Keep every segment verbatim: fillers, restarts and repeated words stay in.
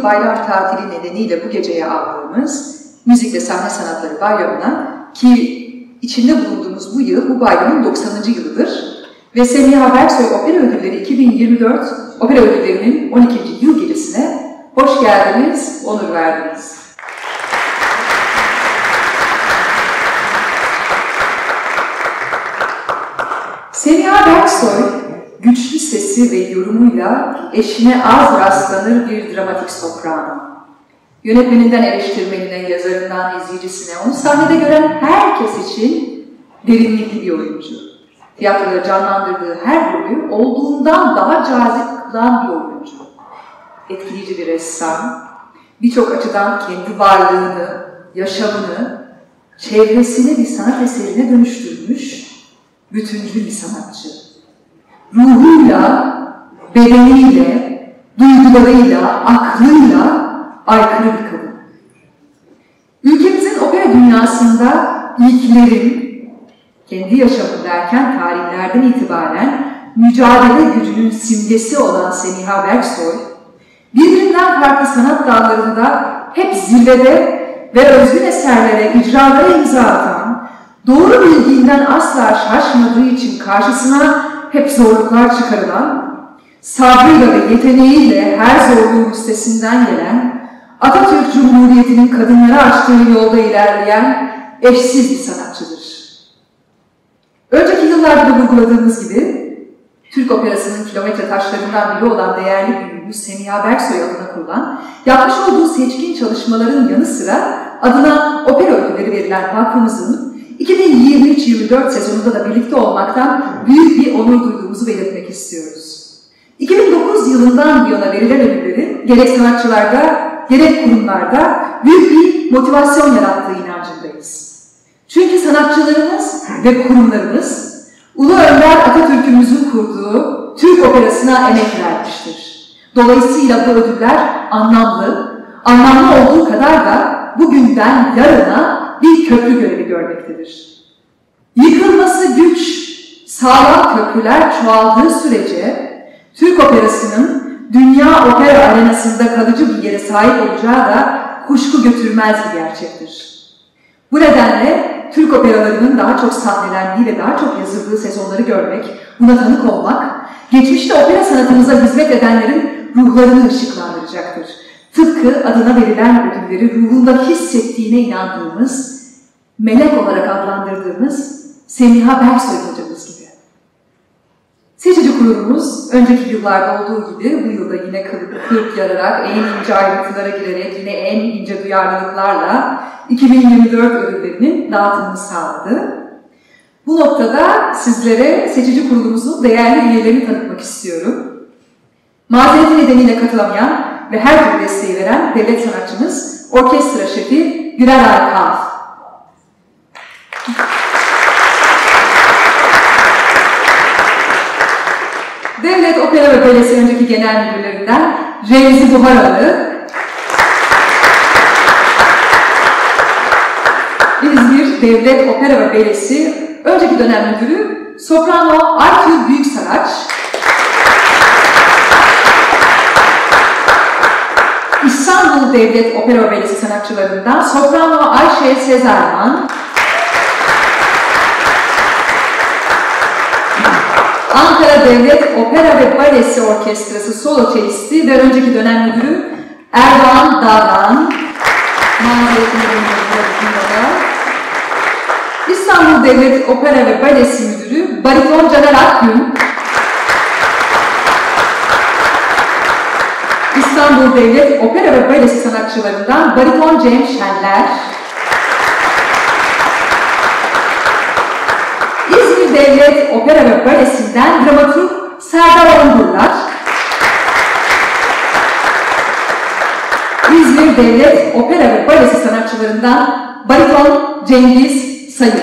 yıl bayram tatili nedeniyle bu geceye aldığımız Müzik ve Sahne Sanatları Bayramı'na, ki içinde bulunduğumuz bu yıl bu bayramın doksanıncı yılıdır ve Semiha Berksoy Opera Ödülleri iki bin yirmi dört Opera Ödülleri'nin on ikinci yıl gecesine hoş geldiniz, onur verdiniz. Semiha Berksoy, güçlü sesi ve yorumuyla eşine az rastlanır bir dramatik soprano. Yönetmeninden eleştirmenine, yazarından izleyicisine, onu sahnede gören herkes için derinlikli bir oyuncu. Tiyatroda canlandırdığı her rolü olduğundan daha cazip kılan bir oyuncu. Etkileyici bir ressam, birçok açıdan kendi varlığını, yaşamını, çevresini bir sanat eserine dönüştürmüş bütüncül bir sanatçı. Ruhuyla, bedeniyle, duygularıyla, aklıyla aykırı bir kadın. Ülkemizin opera dünyasında ilklerin, kendi yaşamı derken tarihlerden itibaren mücadele gücünün simgesi olan Semiha Berksoy, birbirinden farklı sanat dallarında hep zirvede ve özgün eserlere, icralara imza atan, doğru bildiğinden asla şaşmadığı için karşısına hep zorluklar çıkarılan, sabrıyla ve yeteneğiyle her zorluğun üstesinden gelen, Atatürk Cumhuriyeti'nin kadınlara açtığı yolda ilerleyen eşsiz bir sanatçıdır. Önceki yıllarda da vurguladığımız gibi, Türk operasının kilometre taşlarından biri olan değerli büyüğümüz Semiha Berksoy adına kurulan, yapmış olduğu seçkin çalışmaların yanı sıra adına opera ödülleri verilen vakfımızın iki bin yirmi üç yirmi dört sezonunda da birlikte olmaktan büyük bir onur duyduğumuzu belirtmek istiyoruz. iki bin dokuz yılından bu yana verilen ödüllerin gerek sanatçılarda, gerek kurumlarda büyük bir motivasyon yarattığı inancındayız. Çünkü sanatçılarımız ve kurumlarımız Ulu Önder Atatürk'ümüzün kurduğu Türk operasına emek vermiştir. Dolayısıyla bu ödüller anlamlı, anlamlı olduğu kadar da bugünden yarına bir köprü görevi görmektedir. Yıkılması güç, sağlam köprüler çoğaldığı sürece Türk operasının dünya opera arenasında kalıcı bir yere sahip olacağı da kuşku götürmez bir gerçektir. Bu nedenle Türk operalarının daha çok sahnelendiği ve daha çok yazıldığı sezonları görmek, buna tanık olmak, geçmişte opera sanatımıza hizmet edenlerin ruhlarını ışıklandıracaktır. Tıpkı adına verilen ödülleri ruhunda hissettiğine inandığımız, melek olarak adlandırdığımız Semiha Berksoy hocamız gibi. Seçici kurulumuz, önceki yıllarda olduğu gibi bu yılda yine kılıp kırp yararak, en ince ayrıntılara girerek, yine en ince duyarlılıklarla iki bin yirmi dört ödüllerinin dağıtımını sağladı. Bu noktada sizlere seçici kurulumuzun değerli üyelerini tanıtmak istiyorum. Mazereti nedeniyle katılamayan ve her türlü desteği veren devlet sanatçımız, orkestra şefi Güler Arkan. Devlet Opera ve Balesi önceki genel müdürlerinden Remzi Buharalı, İzmir Devlet Opera ve Balesi önceki dönem müdürü soprano Aytül Büyüksaraç, İstanbul Devlet Opera ve Balesi sanatçılarından soprano Ayşe Sezarman, Ankara Devlet Opera ve Balesi Orkestrası solo çelisti ve önceki dönem müdürü Erdoğan Dağlan, İstanbul Devlet Opera ve Balesi Müdürü Bariton Caner Akgün, İstanbul Devlet Opera ve Balesi sanatçılarından Bariton Cem Şenler, İzmir Devlet Opera ve Balesi'nden dramaturg Serdar Ondurlar, İzmir Devlet Opera ve Balesi sanatçılarından Bariton Cengiz Sayın.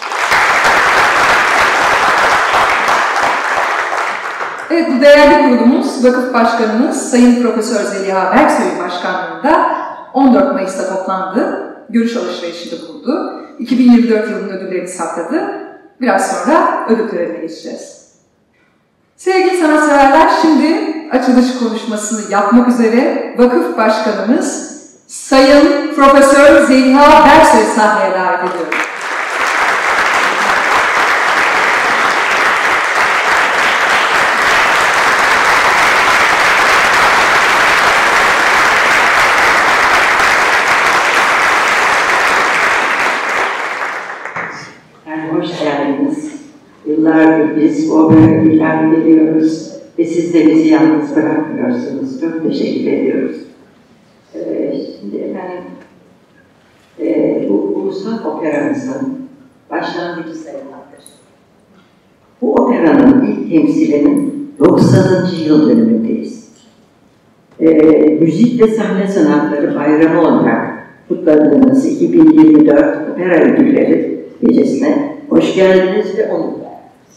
Evet, bu değerli kurulumuz, vakıf başkanımız Sayın Profesör Zeliha Berksoy'un başkanlığında on dört Mayıs'ta toplandı, görüş alışverişinde bulundu. iki bin yirmi dört yılının ödüllerini sakladı. Biraz sonra ödül törenine geçeceğiz. Sevgili sanatseverler, şimdi açılış konuşmasını yapmak üzere Vakıf Başkanımız Sayın Profesör Zeliha Bersoy'u sahneye davet ediyorum. Hoş geldiniz. Yıllardır biz o bölümü ilan ediyoruz ve siz de bizi yalnız bırakmıyorsunuz. Çok teşekkür ediyoruz. Ee, şimdi efendim, e, bu ulusal operamızın başlangıcı sayılmaktır. Bu operanın ilk temsilinin doksanıncı yıl dönümündeyiz. Ee, müzik ve sahne sanatları bayramı olarak kutladığımız iki bin yirmi dört Opera Ödülleri gecesine hoş geldiniz ve onur verdiniz.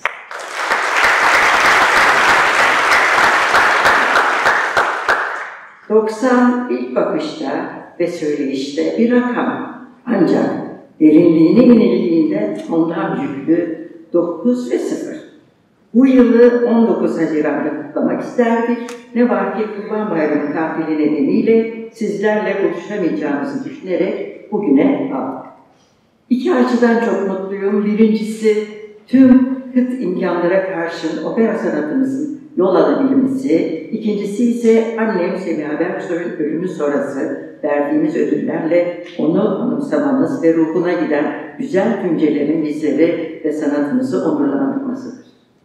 doksan ilk bakışta ve söyleyişte bir rakam, ancak derinliğine yenildiğinde ondan yüklü dokuz ve sıfır. Bu yılı on dokuz Haziran'da kutlamak isterdik. Ne var ki Kurban Bayramı tatili nedeniyle sizlerle buluşamayacağımızı düşünerek bugüne aldık. İki açıdan çok mutluyum. Birincisi, tüm kıt imkanlara karşın opera sanatımızın yol alabilmesi. İkincisi ise annem Semiha Berksoy'un ölümü sonrası verdiğimiz ödüllerle onu anımsamamız ve ruhuna giden güzel güncelerin bizleri ve sanatımızı onurlandırmasıdır.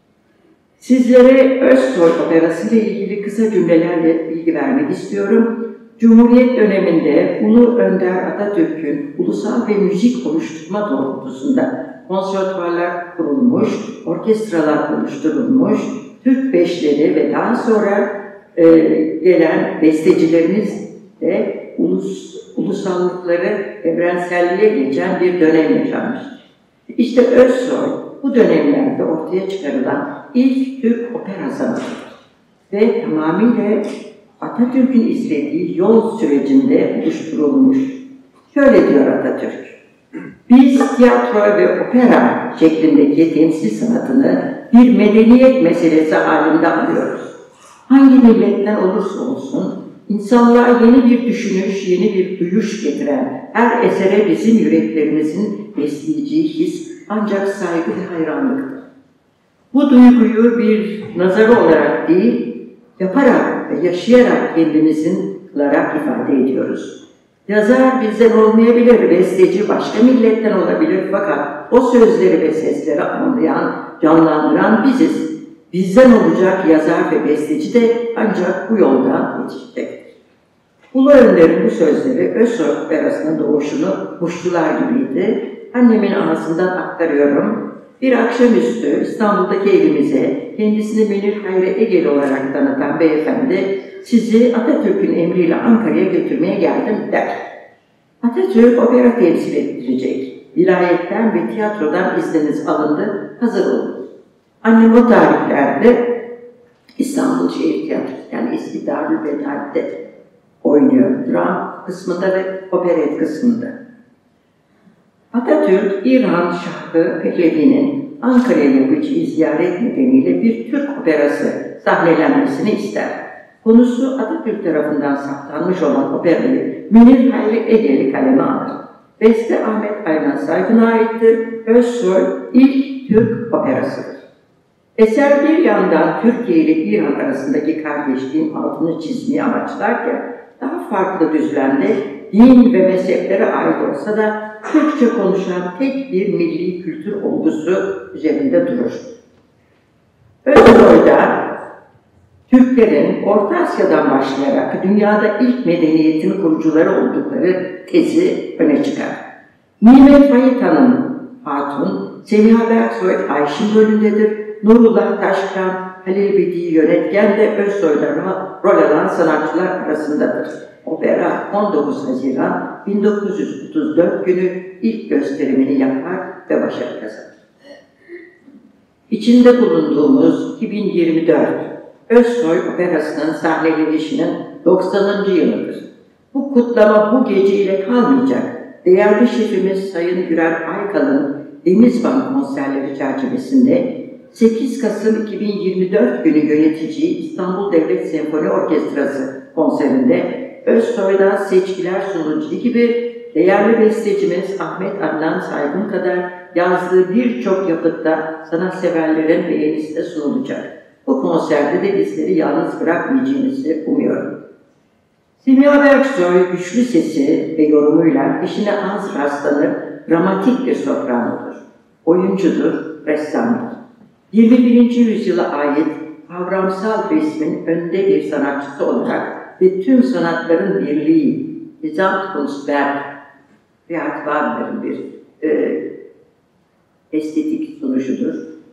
Sizlere Özsoy Operası ile ilgili kısa cümlelerle bilgi vermek istiyorum. Cumhuriyet döneminde Ulu Önder Atatürk'ün ulusal ve müzik oluşturma doğrultusunda konservatuvarlar kurulmuş, orkestralar oluşturulmuş, Türk beşleri ve daha sonra e, gelen bestecilerimiz de ulus, ulusallıkları evrenselliğe geçen bir dönem yaşanmış. İşte Özsoy bu dönemlerde ortaya çıkarılan ilk Türk opera sanatıdır ve tamamıyla Atatürk'ün izlediği yol sürecinde oluşturulmuş. Şöyle diyor Atatürk: biz tiyatro ve opera şeklindeki temsil sanatını bir medeniyet meselesi halinde alıyoruz. Hangi milletten olursa olsun, insanlığa yeni bir düşünüş, yeni bir duyuş getiren her esere bizim yüreklerimizin besleyeceği his ancak saygı ve hayranlıktır. Bu duyguyu bir nazarı olarak değil, yaparak ve yaşayarak kendimizin kılarak ifade ediyoruz. Yazar bizden olmayabilir, besteci başka milletten olabilir, fakat o sözleri ve sesleri anlayan, canlandıran biziz. Bizden olacak yazar ve besteci de ancak bu yoldan yetişecektir. Ulu Önder'in bu sözleri Özsoy Operası'nın doğuşunu muştular gibiydi. Annemin ağzından aktarıyorum. Bir akşamüstü İstanbul'daki evimize kendisini Münir Hayri Egeli olarak tanıtan beyefendi, sizi Atatürk'ün emriyle Ankara'ya götürmeye geldim der. Atatürk opera temsil ettirecek. Vilayetten ve tiyatrodan izniniz alındı, hazır olun. Annem o tarihlerde İstanbul Şehir Tiyatrosu, yani eski Darülbedar'de oynuyor. Dram kısmında ve operet kısmında. Atatürk, İran Şahı Pehlevi'nin Ankara'ya yapacağı ziyaret nedeniyle bir Türk operası sahnelenmesini ister. Konusu Atatürk tarafından saptanmış olan operayı Münir Hayri Egeli kaleme alır. Beste Ahmet Aynan Saygun'a aittir. Özsoy ilk Türk operasıdır. Eser bir yandan Türkiye ile İran arasındaki kardeşliğin altını çizmeyi amaçlarken daha farklı düzlemde din ve mezheplere ait olsa da Türkçe konuşan tek bir milli kültür olgusu üzerinde durur. Özsoy'da Türklerin Orta Asya'dan başlayarak dünyada ilk medeniyetin kurucuları oldukları tezi öne çıkar. Nimet Faik Hanım Hatun, Semiha Berksoy Ayşin rolündedir. Nurullah Taşkıran, Halil Bedi'i yönetken de Özsoy'da rol alan sanatçılar arasındadır. Opera on dokuz Haziran bin dokuz yüz otuz dört günü ilk gösterimini yapar ve başarı kazanır. İçinde bulunduğumuz iki bin yirmi dört Özsoy Operası'nın sahnelenişinin doksanıncı yılıdır. Bu kutlama bu geceyle kalmayacak. Değerli şefimiz Sayın Gürer Aykal'ın Denizban konserleri çerçevesinde sekiz Kasım iki bin yirmi dört günü yönetici İstanbul Devlet Senfoni Orkestrası konserinde Özsoy'dan seçkiler sunulacağı gibi değerli bestecimiz Ahmet Adnan Saygun kadar yazdığı birçok yapıtta sanatseverlerin beğenisine sunulacak. Bu konserde de bizleri yalnız bırakmayacağınızı umuyorum. Semiha Berksoy güçlü sesi ve yorumuyla işine az rastlanır, dramatik bir sopranodur. Oyuncudur, ressamdır. yirmi birinci yüzyıla ait kavramsal resmin önde bir sanatçısı olarak ve tüm sanatların birliği, Gesamtkunstwerk, Richard Wagner'in bir e, estetik sunuşudur.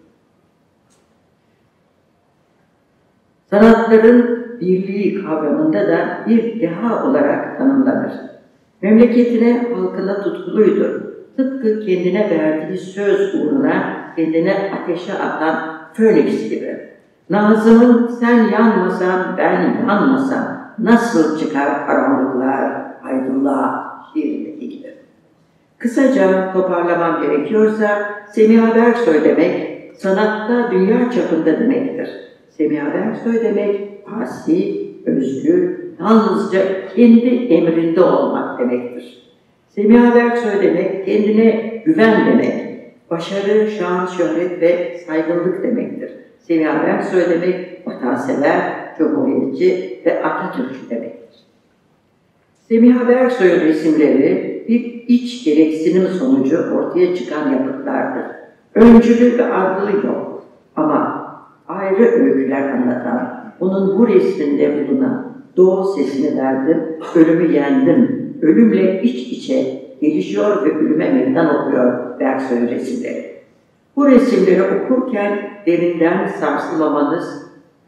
Sanatların birliği kavramında da bir deha olarak tanımlanır. Memleketine, halkına tutkuluydu. Tıpkı kendine verdiği söz uğruna kendine ateşe atan Phoenix gibi. Nazım'ın sen yanmasan ben yanmasam nasıl çıkar karanlıklar aydınlığa şiirindeki gibi. Kısaca toparlamam gerekiyorsa Semiha Berksoy demek sanatta dünya çapında demektir. Semiha Berksoy demek asi, özgür, yalnızca kendi emrinde olmak demektir. Semiha Berksoy demek kendine güven demek, başarı, şan, şöhret ve saygınlık demektir. Semiha Berksoy demek vatansever, cumhuriyetçi ve Atatürkçü demektir. Semiha Berksoy'un resimleri bir iç gereksinim sonucu ortaya çıkan yapıtlardır. Öncülü ve ardılı yok ama ayrı öyküler anlatan, onun bu resminde bulunan doğu sesini verdim, ölümü yendim, ölümle iç içe gelişiyor ve ölüme meydan okuyor Berksoy resimleri. Bu resimleri okurken derinden sarsılmamanız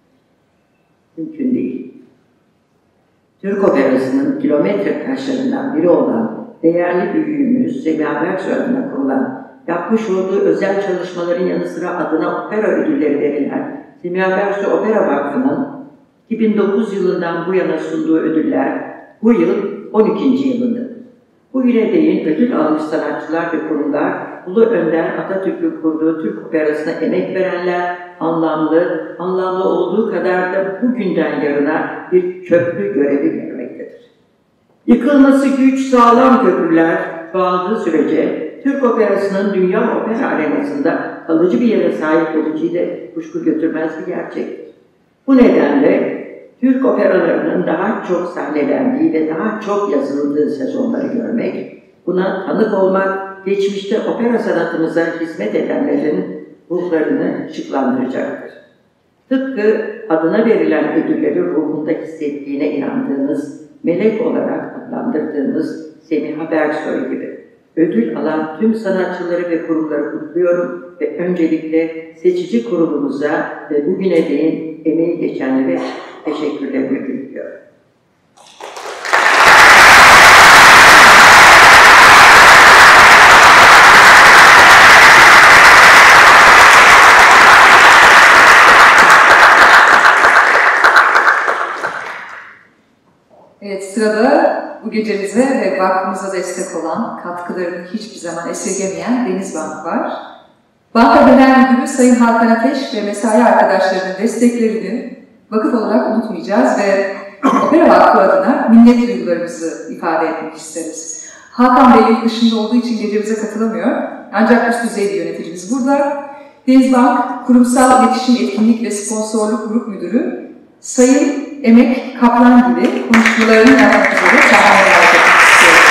mümkün değil. Türk operasının kilometre taşlarından biri olan değerli büyüğümüz Semiha Berksoy adına kurulan, yapmış olduğu özel çalışmaların yanı sıra adına opera ödülleri verilen Semiha Berksoy Opera Vakfı'nın iki bin dokuz yılından bu yana sunduğu ödüller bu yıl on ikinci yılında. Bugüne değin ödül almış sanatçılar ve kurumlar, Ulu Önder Atatürk'ün kurduğu Türk operasına emek verenler, anlamlı, anlamlı olduğu kadar da bugünden yarına bir köprü görevi görmektedir. Yıkılması güç, sağlam köprüler çoğaldığı sürece Türk operasının dünya opera arenasında kalıcı bir yere sahip olacağıyla kuşku götürmez bir gerçektir. Bu nedenle Türk operalarının daha çok sahnelendiği ve daha çok yazıldığı sezonları görmek, buna tanık olmak, geçmişte opera sanatımıza hizmet edenlerin ruhlarını şıklandıracaktır. Tıpkı adına verilen ödülleri ruhunda hissettiğine inandığımız, melek olarak adlandırdığımız Semiha Berksoy gibi. Ödül alan tüm sanatçıları ve kurumları kutluyorum ve öncelikle seçici kurulumuza ve bugüne değin emeği geçenlere teşekkürlerimi iletiyorum. Evet, sırada bu gecemize ve vakfımıza destek olan, katkılarını hiçbir zaman esirgemeyen Deniz Bank var. Banka Genel Müdürü Sayın Hakan Ateş ve mesai arkadaşlarının desteklerini vakıf olarak unutmayacağız ve Opera Vakfı adına minnet duygularımızı ifade etmek isteriz. Hakan Bey yurt dışında olduğu için gecemize katılamıyor. Ancak üst düzey bir yöneticimiz burada. Deniz Bank Kurumsal İletişim Etkinlik ve Sponsorluk Grup Müdürü Sayın Emek Kaplan gibi konuşmalarını yapmak üzere sahneye davet etmek istiyorum.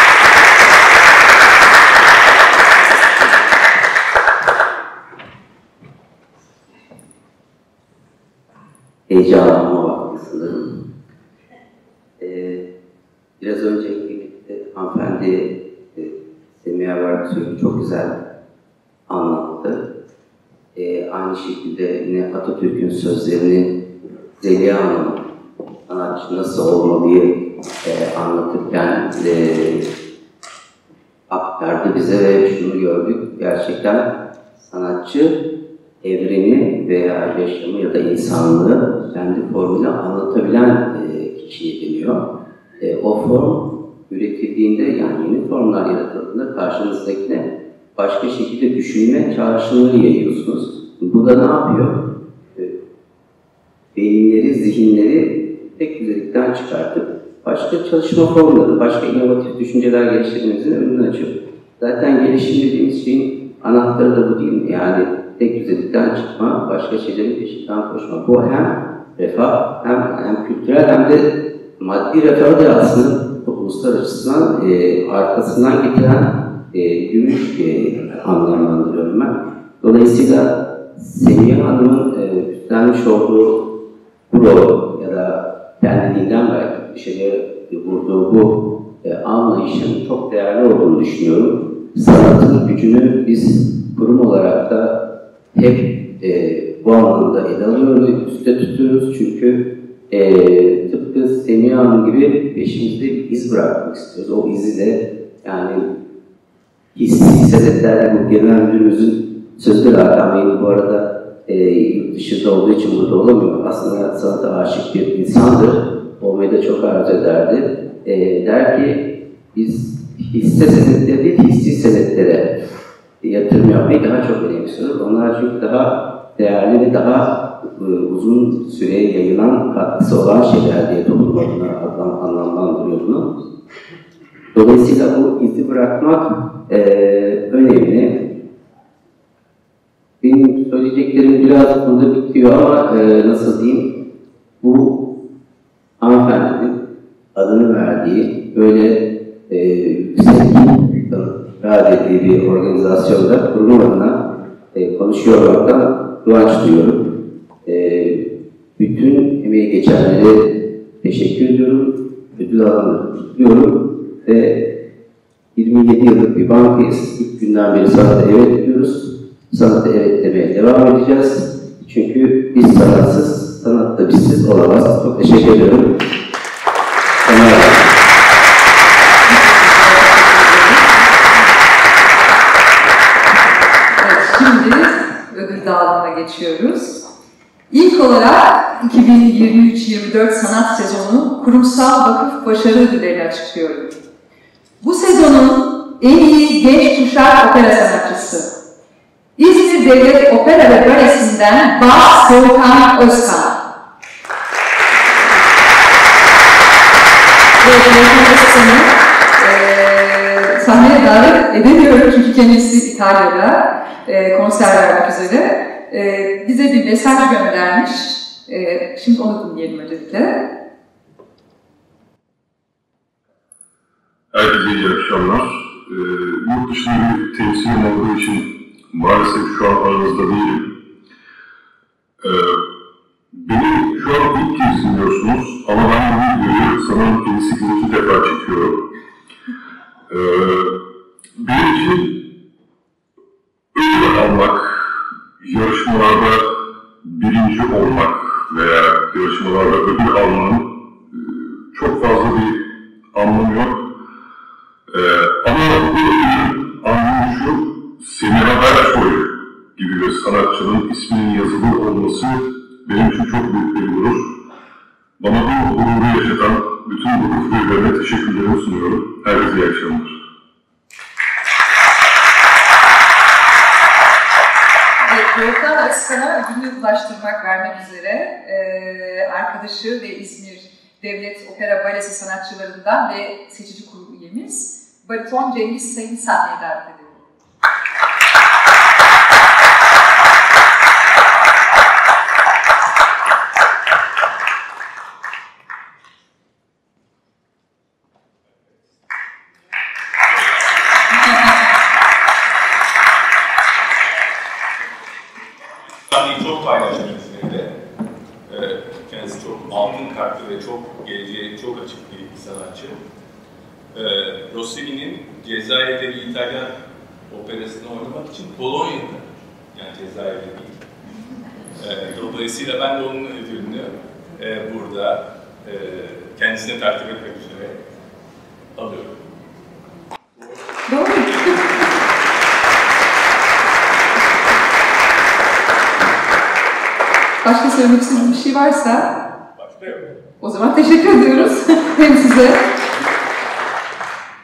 Heyecanlanma vakti sanırım. Ee, biraz önce birlikte hanımefendi e, Semiha Berksoy'u çok güzel anlattı. Ee, aynı şekilde yine Atatürk'ün sözlerini Zeliha Hanım sanatçı nasıl olmalıyı e, anlatırken e, aktardı bize ve şunu gördük. Gerçekten sanatçı evreni veya yaşamı ya da insanlığı kendi formuyla anlatabilen e, kişiye deniyor. E, o form üretildiğinde, yani yeni formlar yaratıldığında karşınızdakine başka şekilde düşünme çağrışımları yayıyorsunuz. Bu da ne yapıyor? Beyinleri, zihinleri tek düzelikten çıkartıp başka çalışma formları, başka inovatif düşünceler geliştirmemizin önünü açıyor. Zaten gelişim dediğimiz şeyin anahtarı da bu değil mi? Yani tek düzelikten çıkma, başka şeylerin peşinden koşma. Bu hem refah, hem, hem kültürel hem de maddi refahı da aslında uluslararası e, arkasından getiren e, gümüş e, anlamlandırıyorum ben. Dolayısıyla Semiha Hanım'ın e, üstlenmiş olduğu bu rol ya da kendiliğinden belki dışarıya vurduğu bu e, anlayışın çok değerli olduğunu düşünüyorum. Sanatın gücünü biz kurum olarak da hep e, bu anlamda ele alıyoruz, üstte tutuyoruz çünkü e, tıpkı Semiha Hanım gibi peşimizde bir iz bırakmak istiyoruz. O izi de yani hissi senetlerle bu genel müdürümüzün sözleri Hakan Bey'in bu arada e, yurt dışında olduğu için burada olamıyor. Aslında sanata aşık bir insandır. Olmayı da çok arzu ederdi. E, der ki biz hisse senetleri değil, hissi senetlere yatırım yapmayı daha çok önemsiyoruz. Onlar çünkü daha değerli ve daha e, uzun süreye yayılan katkısı olan şeyler diye toplum adına anlamlandırıyor bunu. Dolayısıyla bu izi bırakmak e, önemli. Benim söyleyeceklerim biraz burada bitiyor ama e, nasıl diyeyim, bu hanımefendinin adını verdiği, böyle e, sevgi vaat ettiği bir organizasyonda kurum adına e, konuşuyor olmaktan duaç duyuyorum. E, bütün emeği geçenlere teşekkür ediyorum, ödül alanları kutluyorum ve yirmi yedi yıllık bir bankayız. İlk günden beri sanata evet diyoruz. Sanata evet demeye devam edeceğiz. Çünkü biz sanatsız, sanat da bizsiz olamaz. Çok teşekkür ediyorum. Evet, şimdi ödül dağılımına geçiyoruz. İlk olarak iki bin yirmi üç yirmi dört sanat sezonu kurumsal vakıf başarı ödüllerini açıklıyorum. Bu sezonun en iyi genç kuşak opera sanatçısı İzmir Devlet Opera ve Balesi'nden Bas Volkan Özkan. Ve Volkan Özkan'ı e, sahneye davet edemiyorum çünkü kendisi İtalya'da e, konser vermek üzere. E, bize bir mesaj göndermiş. E, şimdi onu dinleyelim öncelikle. Herkese iyi akşamlar. Ee, yurt dışında bir temsilim olduğu için maalesef şu an aranızda değilim. Ee, beni şu an ilk kez dinliyorsunuz ama ben bu videoyu sanırım yedi sekizinci defa çekiyorum. Ee, benim için ödül almak, yarışmalarda birinci olmak veya yarışmalarda ödül almanın e, çok fazla bir anlamı yok. Ee, ama bu ödülün anlamı şu, Semiha Ersoy gibi bir sanatçının isminin yazılı olması benim için çok büyük bir gurur. Bana bu gururu yaşatan bütün vakıf üyelerine teşekkürlerimi sunuyorum. Herkese iyi akşamlar. Evet, Volkan Özkan'a ödülünü ulaştırmak, vermek üzere ee, arkadaşı ve İzmir Devlet Opera Balesi sanatçılarından ve seçici kurulu üyemiz Bariton Cengiz Sayın'ı sahneye davet ediyorum. Sahneyi çok paylaştık İzmir'de. Ee, kendisi çok altın kalpli ve çok geleceğe çok açık bir sanatçı. Ee, Rossini'nin Cezayir'de bir İtalyan operasını oynamak için Polonya'da, yani Cezayir'de değil. Ee, dolayısıyla ben de onun ödülünü e, burada e, kendisine takdim etmek üzere alıyorum. Doğru. Başka söylemek istediğiniz bir şey varsa Başka yok. O zaman teşekkür ediyoruz hem size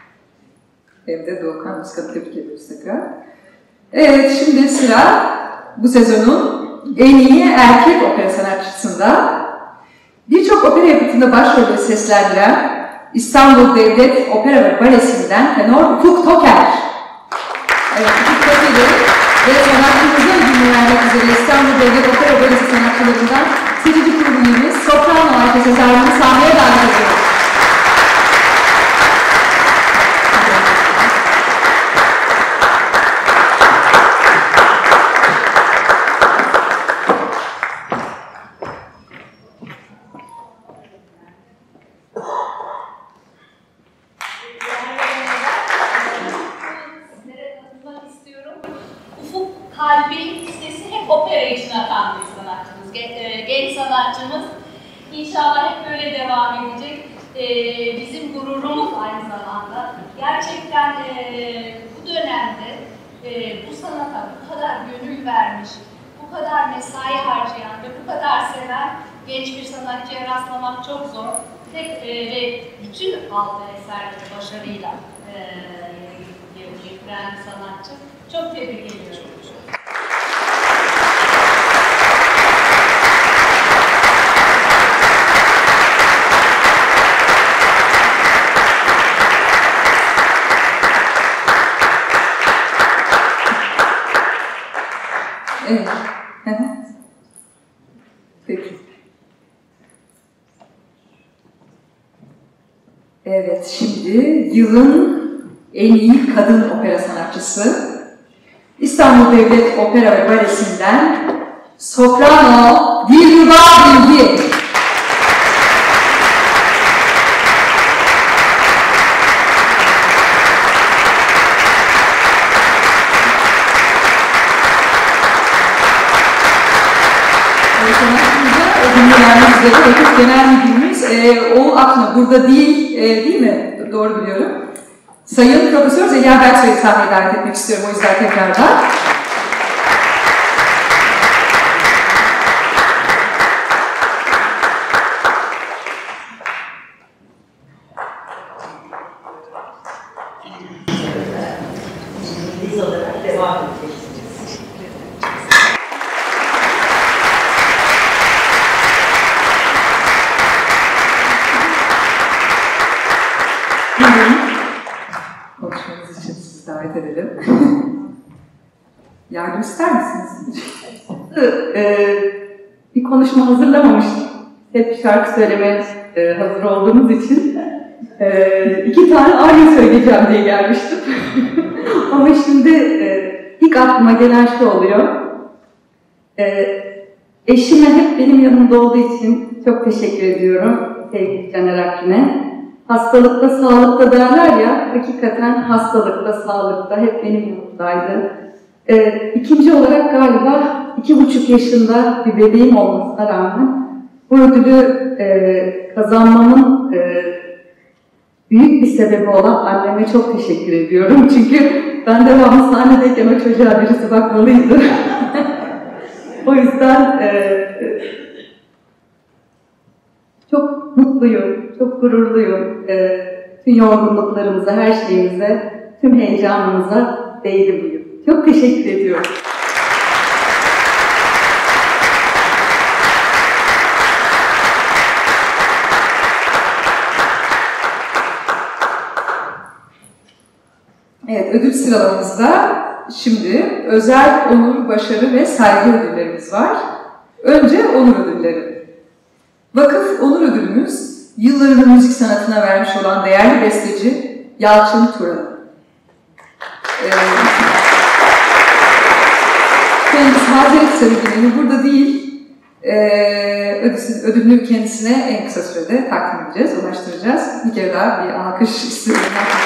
hem de Doğukan Özkan'ı tebrik ediyoruz tekrar. Evet, şimdi sıra bu sezonun en iyi erkek opera sanatçısında birçok opera yapıtında başrolde seslendiren İstanbul Devlet Opera ve Balesi'nden tenor Ufuk Toker. Evet, Ufuk Toker'i ve sanatçımıza ödülünü vermek üzere İstanbul Devlet Opera ve Balesi sanatçılarından seçici kurulu üyemiz Soprano Ayşe Sezar'ını sahneye davet ediyoruz. İnşallah hep böyle devam edecek. Ee, bizim gururumuz aynı zamanda. Gerçekten e, bu dönemde e, bu sanata bu kadar gönül vermiş, bu kadar mesai harcayan ve bu kadar seven genç bir sanatçıya rastlamak çok zor. Tek e, ve bütün aldığı eserleri başarıyla e, getiren bir sanatçı. Çok tebrik ediyorum. Evet. Peki. Evet, şimdi yılın en iyi kadın opera sanatçısı İstanbul Devlet Opera ve Balesi'nden soprano Dilruba Bilgi. Vakıf Genel Müdürümüz e, Oğul Akna burada değil, e, değil mi? Doğru biliyorum. Sayın Profesör Zeliha Berksoy'u sahneye davet etmek istiyorum o yüzden tekrardan. Biz olarak devam edeceğiz. Konuşmanız için sizi davet edelim. Yardım ister misiniz? Ee, bir konuşma hazırlamamıştım. Hep şarkı söylemeye e, hazır olduğumuz için e, iki tane ayrı söyleyeceğim diye gelmiştim. Ama şimdi e, ilk aklıma gelen şu oluyor. E, eşime hep benim yanımda olduğu için çok teşekkür ediyorum sevgili Caner Akgün'e. Hastalıkta, sağlıkta derler ya, hakikaten hastalıkta, sağlıkta hep benim yanımdaydı. Ee, ikinci olarak galiba iki buçuk yaşında bir bebeğim olmasına rağmen bu ödülü e, kazanmamın e, büyük bir sebebi olan anneme çok teşekkür ediyorum. Çünkü ben devamlı sahnedeyken o çocuğa birisi bakmalıydı. O yüzden e, çok mutluyum, çok gururluyum. E, tüm yorgunluklarımıza, her şeyimize, tüm heyecanımıza değdi bugün. Çok teşekkür ediyorum. Evet, ödül sıralamamızda şimdi özel onur, başarı ve saygı ödüllerimiz var. Önce onur ödülleri. Vakıf Onur Ödülümüz, yıllarını müzik sanatına vermiş olan değerli besteci Yalçın Turan. Ee, kendisi Hazreti Sarıgül'ün burada değil, ee, ödülünü kendisine en kısa sürede takdim edeceğiz, ulaştıracağız. Bir kere daha bir alkış istiyorum.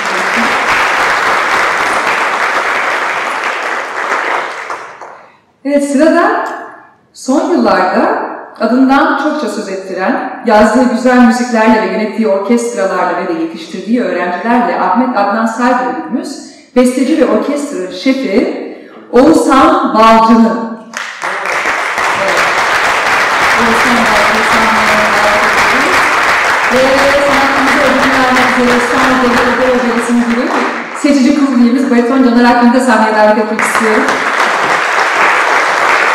Evet, sırada son yıllarda adından çokça söz ettiren, yazdığı güzel müziklerle ve yönettiği orkestralarla ve de yetiştirdiği öğrencilerle Ahmet Adnan Say Ödülümüz, besteci ve orkestra şefi Oğuzhan Balcı'nı. Evet. Oğuzhan Balcı'nı sahneye davet ediyoruz. Ve sanatımıza ödül vermek üzere İstanbul Devlet Opera Balesi'nin gibi seçici kurulu üyemiz Bariton Caner Akgün'ü de sahneye davet etmek istiyorum.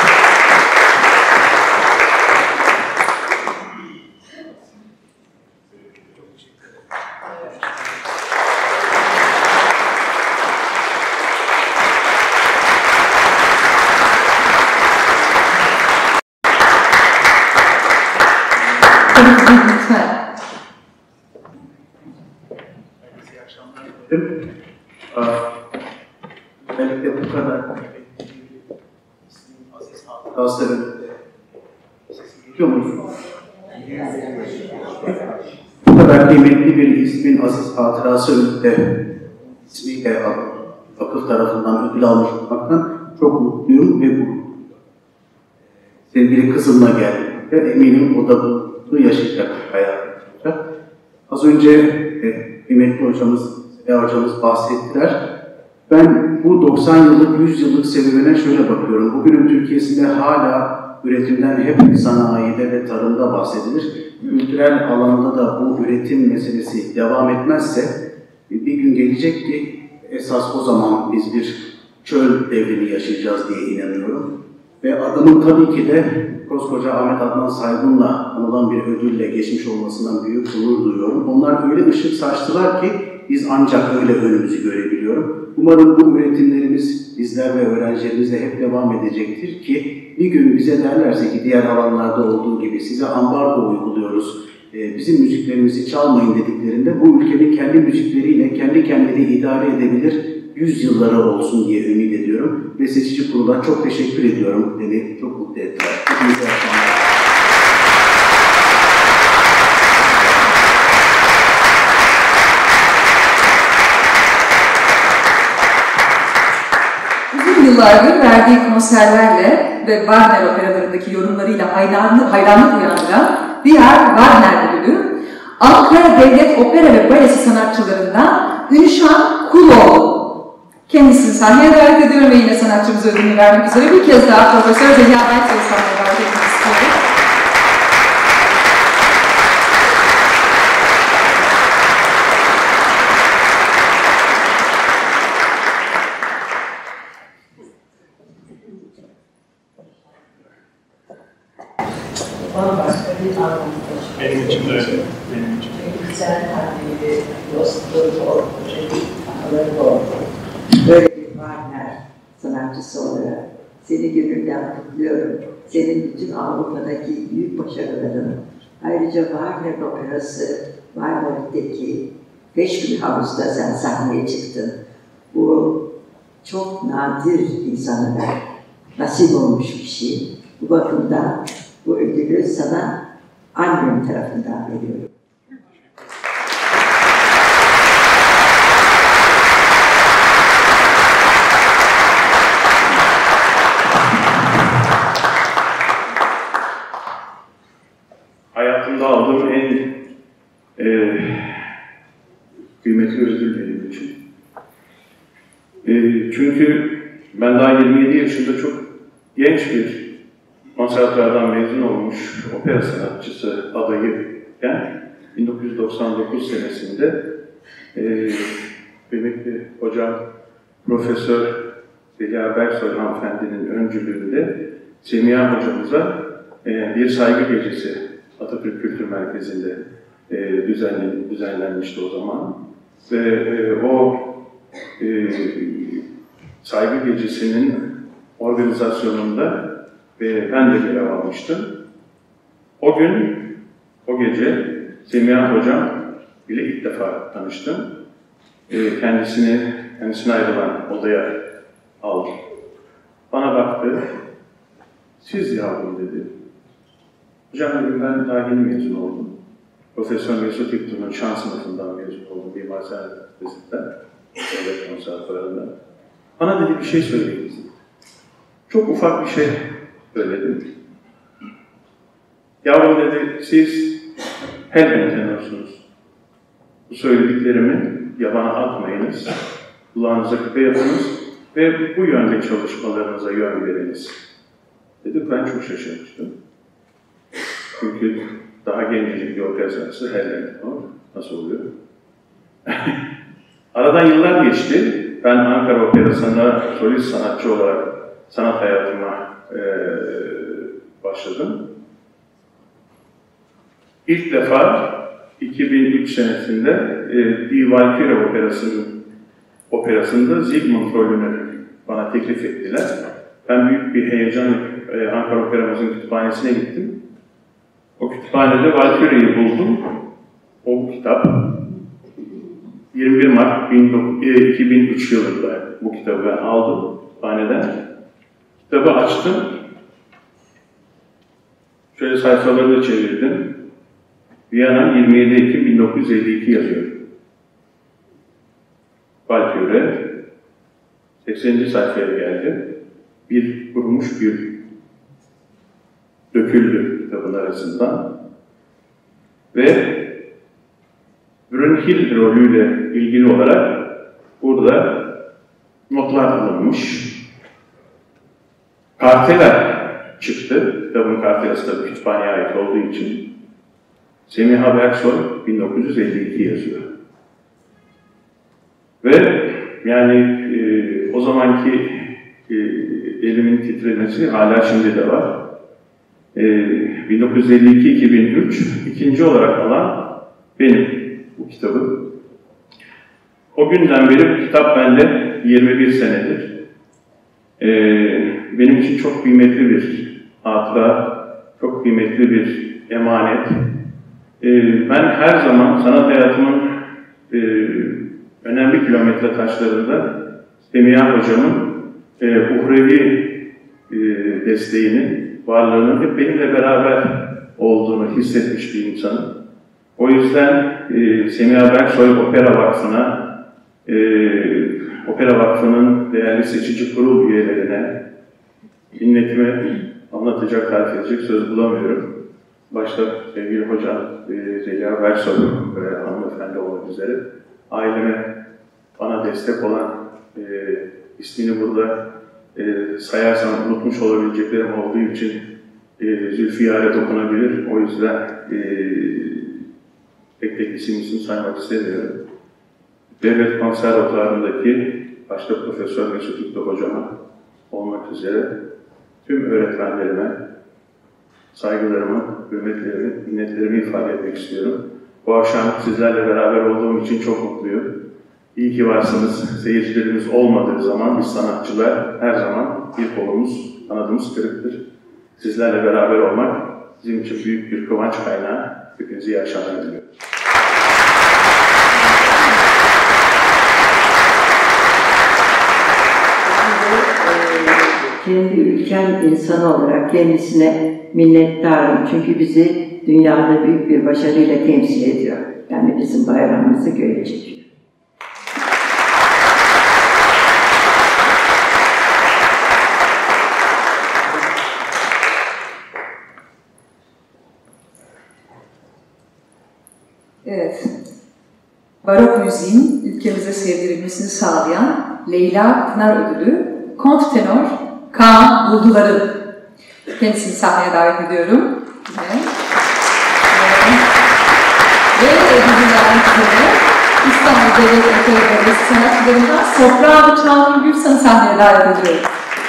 lütfen. İyi akşamlar. Özellikle bu kadar Aziz hatırasının sesi geliyor mu? Bu kadar kıymetli bir ismin aziz hatırası önünde ismiyle vakıf tarafından ödül almış olmaktan çok mutluyum ve bu sevgili kızımla geldim ve eminim o da bunu yaşayacak hayatında. Az önce e, kıymetli hocamız, Seha hocamız bahsettiler. Ben bu doksan yıllık, yüz yıllık serüvene şöyle bakıyorum. Bugünün Türkiye'sinde hala üretimden hep sanayide ve tarımda bahsedilir. Kültürel alanda da bu üretim meselesi devam etmezse bir gün gelecek ki esas o zaman biz bir çöl devrini yaşayacağız diye inanıyorum. Ve adamın tabii ki de koskoca Ahmet Adnan Saygun'la anılan bir ödülle geçmiş olmasından büyük gurur duyuyorum. Onlar öyle ışık saçtılar ki biz ancak öyle önümüzü görebiliyorum. Umarım bu üretimlerimiz bizler ve öğrencilerimizle hep devam edecektir ki bir gün bize derlerse ki diğer alanlarda olduğu gibi size ambargo uyguluyoruz, bizim müziklerimizi çalmayın dediklerinde bu ülkenin kendi müzikleriyle kendi kendini idare edebilir yüzyıllara olsun diye ümit ediyorum. Ve seçici kurula çok teşekkür ediyorum. Beni çok mutlu ettiler. Hepinize akşamlar. Uzun yıllardır verdiği konserlerle ve Wagner operalarındaki yorumlarıyla hayranlık, hayranlık uyandıran diğer Wagner ödülü, Ankara Devlet Opera ve Balesi sanatçılarından Ünşan Kuloğlu. Kendisini sahneye davet ediyorum ve yine sanatçımıza ödülünü vermek üzere bir kez daha Profesör Zeliha Berksoy'u sahneye davet etmek istiyorum. Bambaşka bir anlamda. Benim için de öyle. Benim için de. Güzel kalbili, dostluğu oldu, anıları oldu. Böyle bir Wagner sanatçısı olarak seni gönülden kutluyorum. Senin bütün Avrupa'daki büyük başarıların, ayrıca Wagner operası Marmaris'teki Beş Gün Havuz'da sen sahneye çıktın. Bu çok nadir insanlara nasip olmuş bir şey. Bu bakımdan bu ödülü sana annem tarafından veriyorum. Hayatımda aldığım en e, kıymetli ödül benim için. E, çünkü ben daha yirmi yedi yaşında çok genç bir konservatuvardan mezun olmuş opera sanatçısı adayıyken bin dokuz yüz doksan dokuz senesinde e, kıymetli hocam Profesör Zeliha Berksoy hanımefendinin öncülüğünde Semiha hocamıza e, bir saygı gecesi Atatürk Kültür Merkezi'nde e, düzenlen, düzenlenmişti o zaman. Ve e, o e, saygı gecesinin organizasyonunda ve ben de görev almıştım. O gün, o gece Semiha hocam ile ilk defa tanıştım. E, kendisini, kendisine ayrılan odaya aldım. Bana baktı, siz yavrum dedi. Hocam dedim, ben daha yeni mezun oldum. Profesör Mesut İktu'nun şan sınıfından mezun oldum, Mimar Sinan Üniversitesi'nden, devlet konservatuvarından. Bana dedi bir şey söyleyin. Çok ufak bir şey söyledim. Yavrum dedi, siz Helden tenörsunuz. Bu söylediklerimi yabana atmayınız, kulağınıza küpe yapınız ve bu yönde çalışmalarınıza yön veriniz. Dedi, ben çok şaşırmıştım. Çünkü daha gencecik bir opera sanatçısı Helden tenör. Nasıl oluyor? Aradan yıllar geçti. Ben Ankara Operası'nda solist sanatçı olarak sanat hayatıma e, başladım. İlk defa iki bin üç senesinde e, Die Valkyrie Operası'nın operasında Sigmund rolünü bana teklif ettiler. Ben büyük bir heyecanla e, Ankara Operamızın kütüphanesine gittim. O kütüphanede Valkyrie'yi buldum. O kitap yirmi bir Mart iki bin üç yılında bu kitabı ben aldım kütüphaneden. Kitabı açtım. Şöyle sayfalarını çevirdim. Viyana yirmi yedi Ekim bin dokuz yüz elli iki yazıyor. Valkyrie sekseninci sayfaya geldi. Bir kurumuş gül döküldü kitabın arasından. Ve Brünnhilde rolüyle ilgili olarak burada notlar alınmış. Kartela çıktı. Kitabın kartelası tabii kütüphaneye ait olduğu için. Semiha Berksoy bin dokuz yüz elli iki yazıyor. Ve yani e, o zamanki e, elimin titremesi hala şimdi de var. E, bin dokuz yüz elli iki iki bin üç ikinci olarak alan benim bu kitabı. O günden beri bu kitap bende yirmi bir senedir. E, benim için çok kıymetli bir hatıra, çok kıymetli bir emanet. E, ben her zaman sanat hayatımın e, önemli kilometre taşlarında Semiha Hocam'ın e, uhrevi e, desteğini, varlığının hep benimle beraber olduğunu hissetmiş bir insanım. O yüzden e, Semiha Berksoy Opera Vakfı'na, e, Opera Vakfı'nın değerli seçici kurul üyelerine minnetimi anlatacak, tarif edecek söz bulamıyorum. Başta sevgili hocam e, Zeliha Berksoy ve hanımefendi olmak üzere aileme, bana destek olan, e, ismini burada e, sayarsam unutmuş olabileceklerim olduğu için e, Zülfiyar'e dokunabilir. O yüzden e, tek tek isim isim saymak istemiyorum. Devlet konservatuarındaki başta Profesör Mesut İkto hocama olmak üzere tüm öğretmenlerime saygılarımı, hürmetlerimi, minnetlerimi ifade etmek istiyorum. Bu akşam sizlerle beraber olduğum için çok mutluyum. İyi ki varsınız. Seyircilerimiz olmadığı zaman biz sanatçılar her zaman bir kolumuz, kanadımız kırıktır. Sizlerle beraber olmak bizim için büyük bir kıvanç kaynağı. Hepinize iyi akşamlar diliyorum. Kendi ülkem insanı olarak kendisine minnettarım. Çünkü bizi dünyada büyük bir başarıyla temsil ediyor. Yani bizim bayrağımızı göğe çekiyor. Evet, barok müziğin ülkemize sevdirilmesini sağlayan Leyla Pınar Ödülü, Kontrtenor Kaan Buldular'ın kendisini sahneye davet ediyorum. Evet. Ve ödüllerden sonra İstanbul Devlet Opera Balesi sanatçılarından Soprano Çağrı Gülsan'ı sahneye davet ediyorum.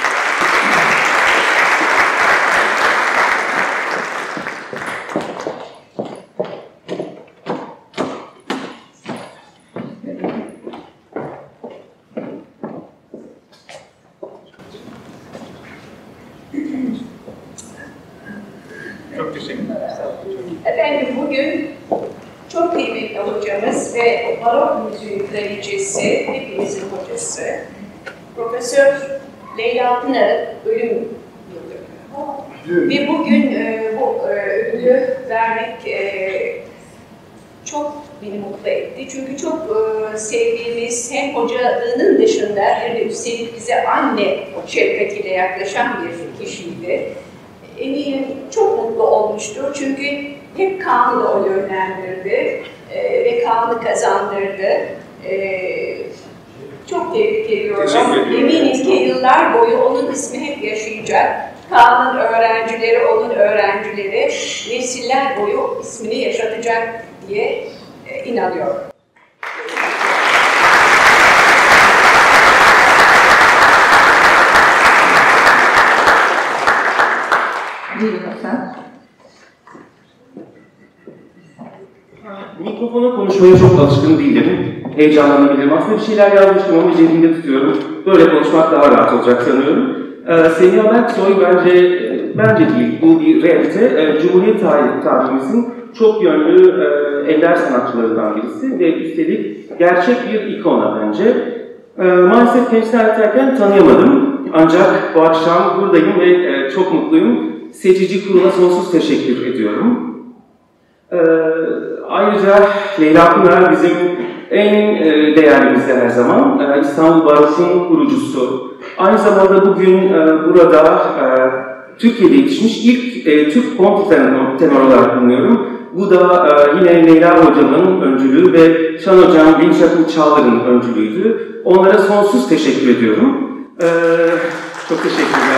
Çok teşekkürler. Efendim bugün çok kıymetli hocamız ve barok müziği kraliçesi, hepimizin hocası, Profesör Leyla Pınar'ın ölüm yılı. Ve bugün e, bu e, ödülü vermek e, çok beni mutlu etti. Çünkü çok e, sevdiğimiz hem hocalığının dışında hem de üstelik bize anne şefkatiyle yaklaşan bir kişiydi. Eminim çok mutlu olmuştur çünkü hep Kaan'ı o yönlendirdi e, ve Kaan'ı kazandırdı. E, çok tebrik ediyorum. Eminim ki yıllar boyu onun ismi hep yaşayacak. Kaan'ın öğrencileri, onun öğrencileri nesiller boyu ismini yaşatacak diye e, inanıyorum. Buyurun lütfen. Mikrofona konuşmaya çok alışkın değilim. Heyecanlanabilirim. Aslında bir şeyler yazmıştım ama cebimde tutuyorum. Böyle konuşmak daha rahat olacak sanıyorum. Ee, Semiha Berksoy bence bence değil, bu bir realite. E, Cumhuriyet tarih, tarihimizin çok yönlü e, ender sanatçılarından birisi ve üstelik gerçek bir ikona bence. E, maalesef kendisini anlatırken tanıyamadım. Ancak bu akşam buradayım ve e, çok mutluyum. Seçici Kurulu'na sonsuz teşekkür ediyorum. E, ayrıca Leyla Pınar bizim en e, değerlimizde her zaman. E, İstanbul Barok'un kurucusu. Aynı zamanda bugün e, burada e, Türkiye'de yetişmiş ilk e, Türk kontrtenor tenor olarak bulunuyorum. Bu da e, yine Leyla Hocam'ın öncülüğü ve Şan Hocam, Binşak'ın Çağlar'ın öncülüğüydü. Onlara sonsuz teşekkür ediyorum. E, çok teşekkürler.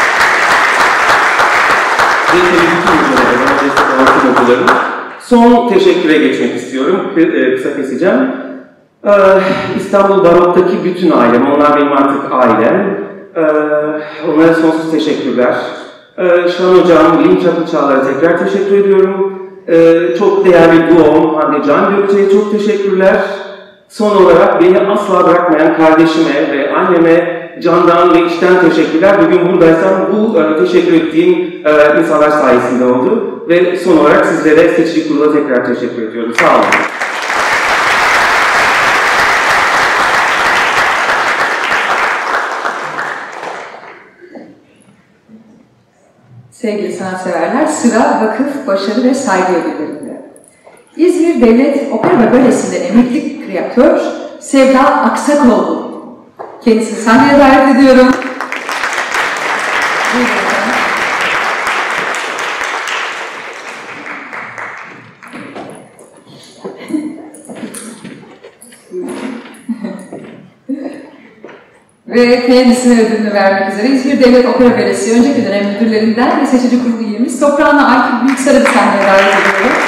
Ve tabii bütün hocalarıma, destek altın hocalarım. Son teşekküre geçmek istiyorum. E, kısa keseceğim. E, İstanbul Barok'taki bütün ailem, onlar benim artık ailem. E, onlara sonsuz teşekkürler. E, Şan Hocam, Binşak'ın Çağlar'a tekrar teşekkür ediyorum. Ee, çok değerli duom Hande Can Gökçe'ye çok teşekkürler. Son olarak beni asla bırakmayan kardeşime ve anneme candan ve içten teşekkürler. Bugün buradaysam bu e, teşekkür ettiğim e, insanlar sayesinde oldu. Ve son olarak sizlere Seçici Kurulu'na tekrar teşekkür ediyorum. Sağ olun. Sevgili sanatseverler, sıra vakıf, başarı ve saygı ödüllerinde. İzmir Devlet Opera ve Balesi'nde emekli kreatör Sevda Aksakoğlu. Kendisini sahneye davet ediyorum. Ve kendisine ödülünü vermek üzere İzmir Devlet Opera Balesi önceki dönem müdürlerinden ve seçici kurulu üyemiz Soprano Aykül Büyüksar'ı bir sahneye davet ediyorum.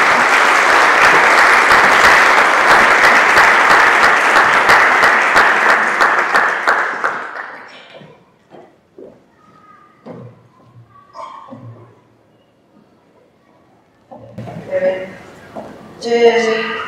Evet. Ee,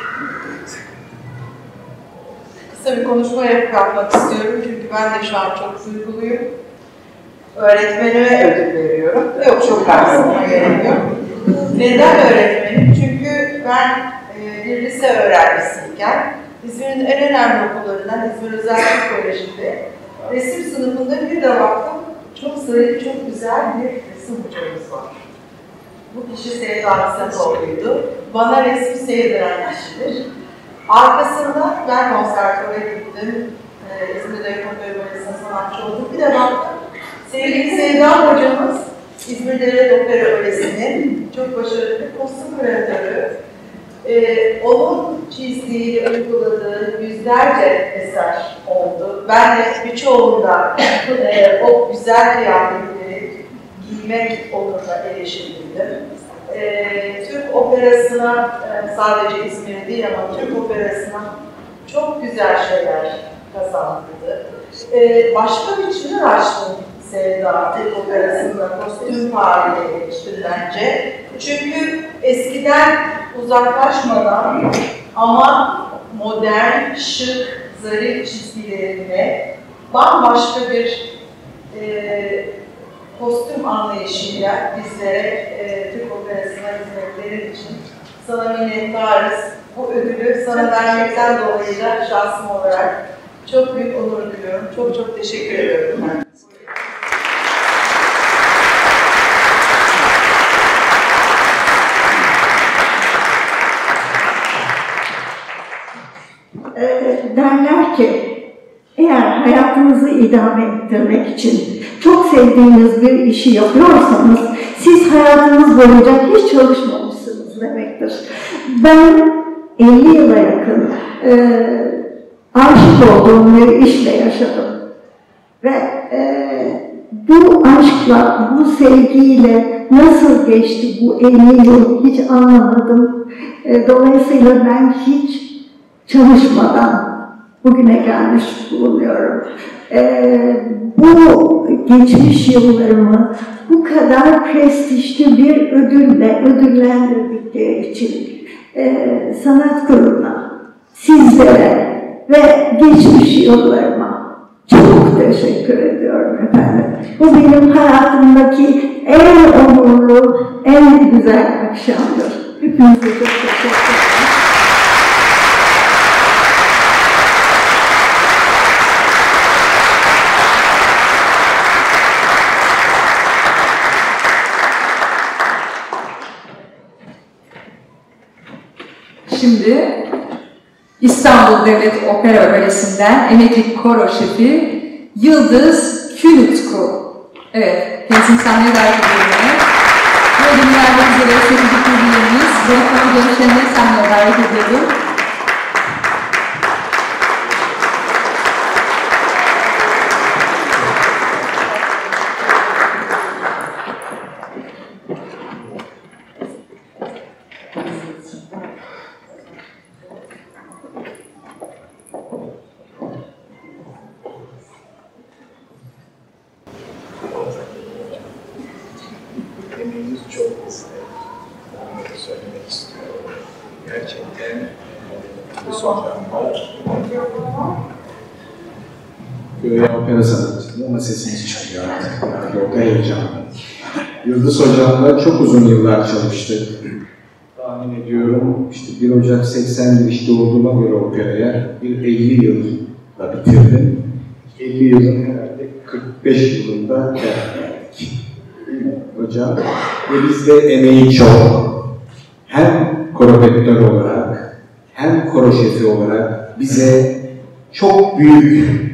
kısa bir konuşma yapmak istiyorum çünkü ben de şu an çok duyguluyum. Öğretmenime ödül veriyorum. Yok, çok karşısına gerek yok. Neden öğretmenim? Çünkü ben e, bir lise öğrencisiyken İzmir'in en önemli okullarından İzmir Özel Türk Koleji'nde resim sınıfında bir de baktım çok zarif, çok güzel bir resim hocamız var. Bu kişi Sevda Aksakoğlu'ydu. Bana resmi sevdiren kişidir. Arkasında ben konservatuara gittim. Ee, İzmir'de Yapım Balesi'ne sanatçı oldum. Bir de baktım, sevgili Sevda hocamız İzmir Devlet Opera Balesi'nin çok başarılı bir kostüm kreatörü. Ee, onun çizdiği, uyguladığı yüzlerce eser oldu. Ben de birçoğunda e, o güzel kıyafetleri giymek onuruna erişildim. Ee, Türk operasına e, sadece İzmir değil ama Türk operasına çok güzel şeyler kazandırdı. Ee, başka bir çığır açtım Sevda Türk operasında, kostüm tarihe geçtim bence. Çünkü eskiden uzaklaşmadan ama modern, şık, zarif çizgilerine bambaşka bir e, kostüm anlayışıyla bizlere e, Türk operasına hizmetlerin için sana minnettarız. Bu ödülü sana vermekten dolayı da şahsım olarak çok büyük onur duyuyorum. Çok çok teşekkür ediyorum. E, derler ki eğer hayatınızı idame ettirmek için çok sevdiğiniz bir işi yapıyorsanız siz hayatınız boyunca hiç çalışmamışsınız demektir. Ben elli yıla yakın e, aşık olduğum bir işle yaşadım. Ve e, bu aşkla, bu sevgiyle nasıl geçti bu elli yıl hiç anlamadım. E, dolayısıyla ben hiç çalışmadan bugüne gelmiş bulunuyorum. Ee, bu geçmiş yıllarımı bu kadar prestijli bir ödülle ödüllendirdikleri için e, sanat kuruluna, sizlere ve geçmiş yıllarıma çok Çok teşekkür ediyorum efendim. Bu benim hayatımdaki en onurlu, en güzel akşamdır. Hepinize çok teşekkür ederim. Şimdi İstanbul Devlet Opera ve Balesi'nden emekli koro şefi Yıldız Külütku. Evet, kendisini sahneye davet ediyorum. Bu ödüllerden üzere sekizinci kurduğumuz Volkan Gençlerine sahneye davet ediyorum. Emeğiniz çok hızlı. Onları söylemek istiyorum. Gerçekten bu son zamanda Göğe opera sanatçısı ama sesimiz çıkıyor artık. Yani orada heyecanlı. Yıldız Hocam'la çok uzun yıllar çalıştık. Tahmin ediyorum işte bir Ocak seksen girişte olduğuma göre operaya bir elli yılda bitirdim. elli yılın herhalde kırk beş yılında geldik. Hocam ve bizde emeği çok. Hem koreograför olarak hem koro şefi olarak bize çok büyük,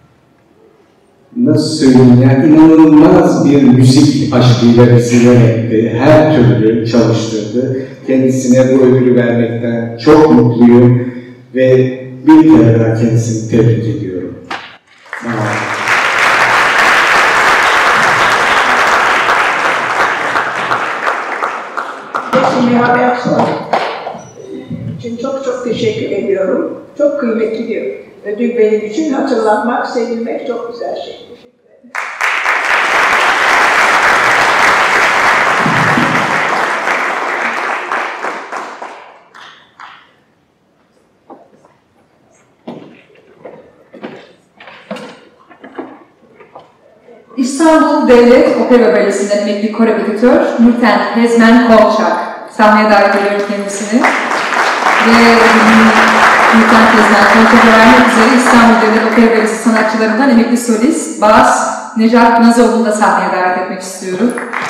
nasıl söyleyeyim yani inanılmaz bir müzik aşkıyla bizi yönetti. Her türlü çalıştırdı. Kendisine bu ödülü vermekten çok mutluyum ve bir kere daha kendisini tebrik ediyorum. Sağ olun. Nihat Ersoy için çok çok teşekkür ediyorum. Çok kıymetli bir ödül benim için. Hatırlatmak, sevilmek çok güzel şey. İstanbul Devlet Opera Balesi'nden emekli koreograför Nurten Hezmen Kolçak. Sahneye davet ediyorum kendisini. Ve Nurten Hezmen Kolçak'a vermek üzere İstanbul Devlet Opera Balesi sanatçılarından emekli solist Bas Necat Nazoğlu'nu da sahneye davet etmek istiyorum.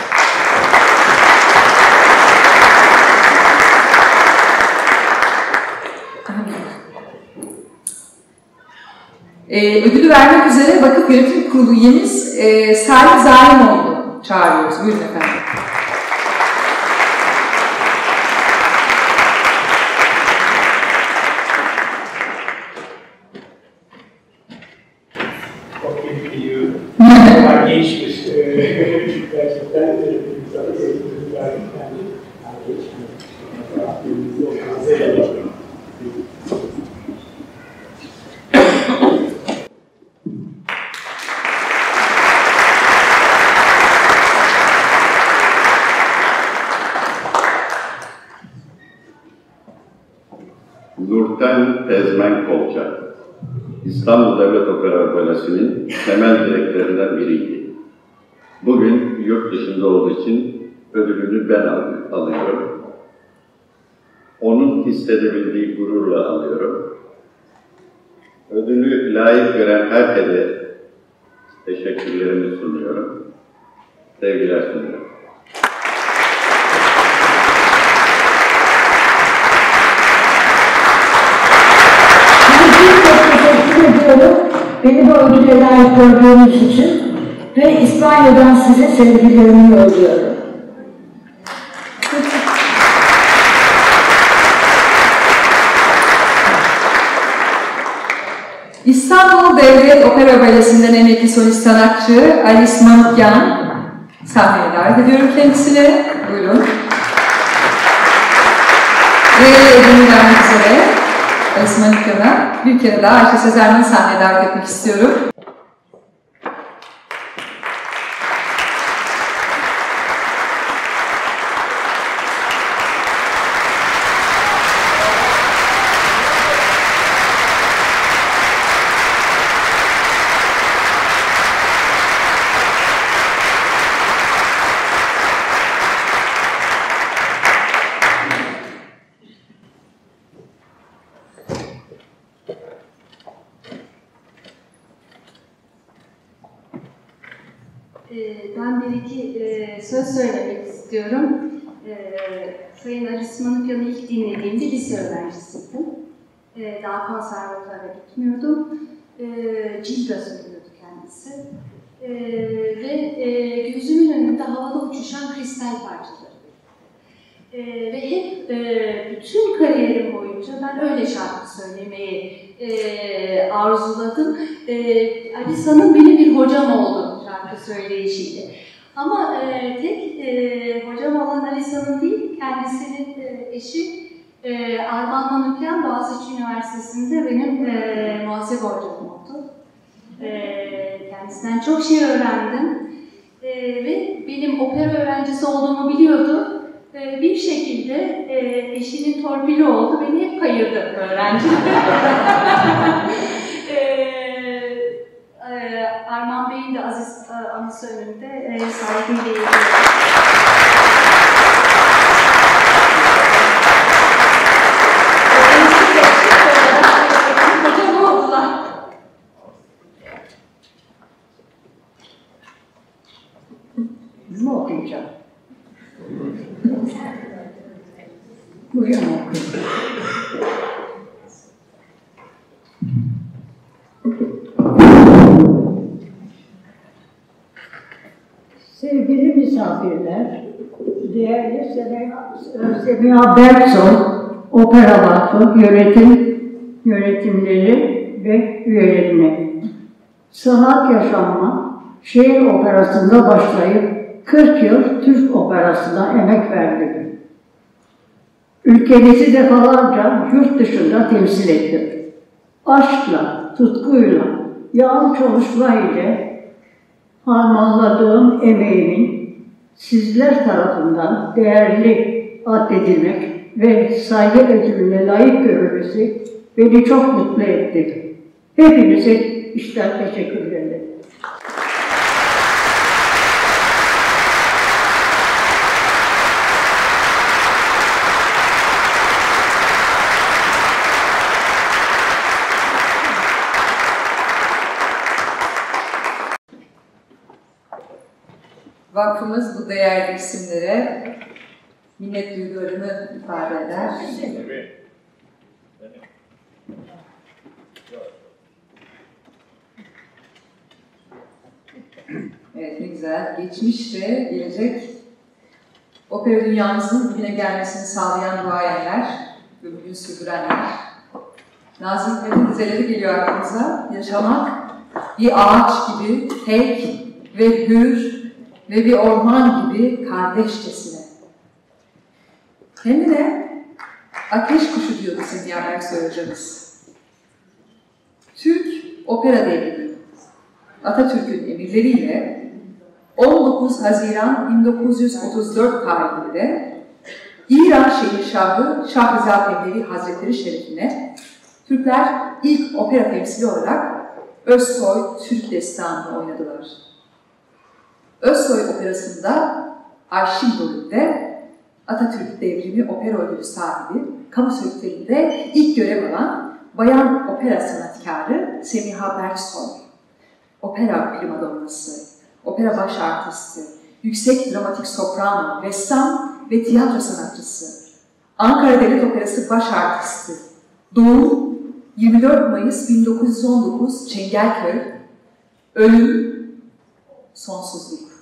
Ee, ödülü vermek üzere Vakıf Yönetim Kurulu üyemiz e, Salih Zalimoğlu'nu çağırıyoruz. Buyurun efendim. Çok keyifli, çok gençmiş. Gerçekten Nurten Hezmen Kolçak, İstanbul Devlet Opera Balesi'nin temel direklerinden biriydi. Bugün yurt dışında olduğu için ödülünü ben al alıyorum. Onun hissedebildiği gururla alıyorum. Ödülü layık gören herkese teşekkürlerimi sunuyorum. Sevgiler sunuyorum. Beni bu ödüle layık gördüğünüz için ve İspanya'dan size sevgilerimi yolluyorum. İstanbul Devlet Opera Balesi'nden emekli solist sanatçı Alice Manukyan sahneye davet ediyorum kendisine. Buyurun. Ve ödülünü vermek üzere Alice Manukyan'a bir kere daha Ayşe Sezerman'ı sahneye davet etmek istiyorum. ben bir iki e, söz söylemek istiyorum. E, Sayın Alice Manukyan'ı ilk dinlediğimde lise öğrencisiydim. E, daha konservatuvara gitmiyordum. E, Cilda söylüyordu kendisi. E, ve e, gözümün önünde havada uçuşan kristal parçaları. E, ve hep e, bütün kariyerim boyunca ben öyle şarkı söylemeyi e, arzuladım. E, Alisa'nın benim bir hocam oldu şarkı söyleyişiyle. Ama e, tek e, hocam olan Alisa'nın değil, kendisinin e, eşi e, Armağan Manukyan Boğaziçi Üniversitesi'nde benim e, muhasebe hocam oldu. E, kendisinden çok şey öğrendim. E, ve benim opera öğrencisi olduğumu biliyordu. E, bir şekilde e, eşinin torpili oldu, beni hep kayırdı öğrenci. e, e, Armağan Bey'in de aziz e, anısı önünde e, saygıyla ilgili. Hocam oldular. Mi okuyacağım? Buyurun okuyun. Sevgili misafirler, değerli Semiha, Semiha Berksoy, Opera Vakfı yönetim yönetimleri ve üyelerine sanat yaşamına şehir operasında başlayıp kırk yıl Türk operasına emek verdim. Ülkemizi defalarca yurt dışında temsil ettim. Aşkla, tutkuyla, yoğun çalışma ile harmanladığım emeğimin sizler tarafından değerli addedilmek ve saygı ödülüne layık görülmesi beni çok mutlu etti. Hepinize içten teşekkür ederim. Vakfımız bu değerli isimlere minnet duygularını ifade eder. Evet, ne güzel. Geçmiş ve gelecek opera dünyamızın bugüne gelmesini sağlayan duayenler ve bugün sürdürenler. Nazım Hikmet'in dizeleri geliyor aklımıza. Yaşamak bir ağaç gibi tek ve hür ve bir orman gibi kardeşçesine. Kendine ateş kuşu diyordu Semiha Berksoy hocamız. Türk opera devrimi, Atatürk'ün emirleriyle on dokuz Haziran bin dokuz yüz otuz dört tarihinde İran Şehirşahı Şah Rıza Pehlevi Hazretleri şerefine Türkler ilk opera temsili olarak Özsoy Türk Destanı'nı oynadılar. Özsoy Operası'nda Ayşin rolünde Atatürk Devrimi Opera Ödülü sahibi, kamu sektöründe ilk görev alan bayan opera sanatkarı Semiha Berksoy, opera primadonnası, opera baş artisti, yüksek dramatik soprano, ressam ve tiyatro sanatçısı, Ankara Devlet Operası baş artisti, doğum yirmi dört Mayıs bin dokuz yüz on dokuz Çengelköy, ölüm sonsuzluk.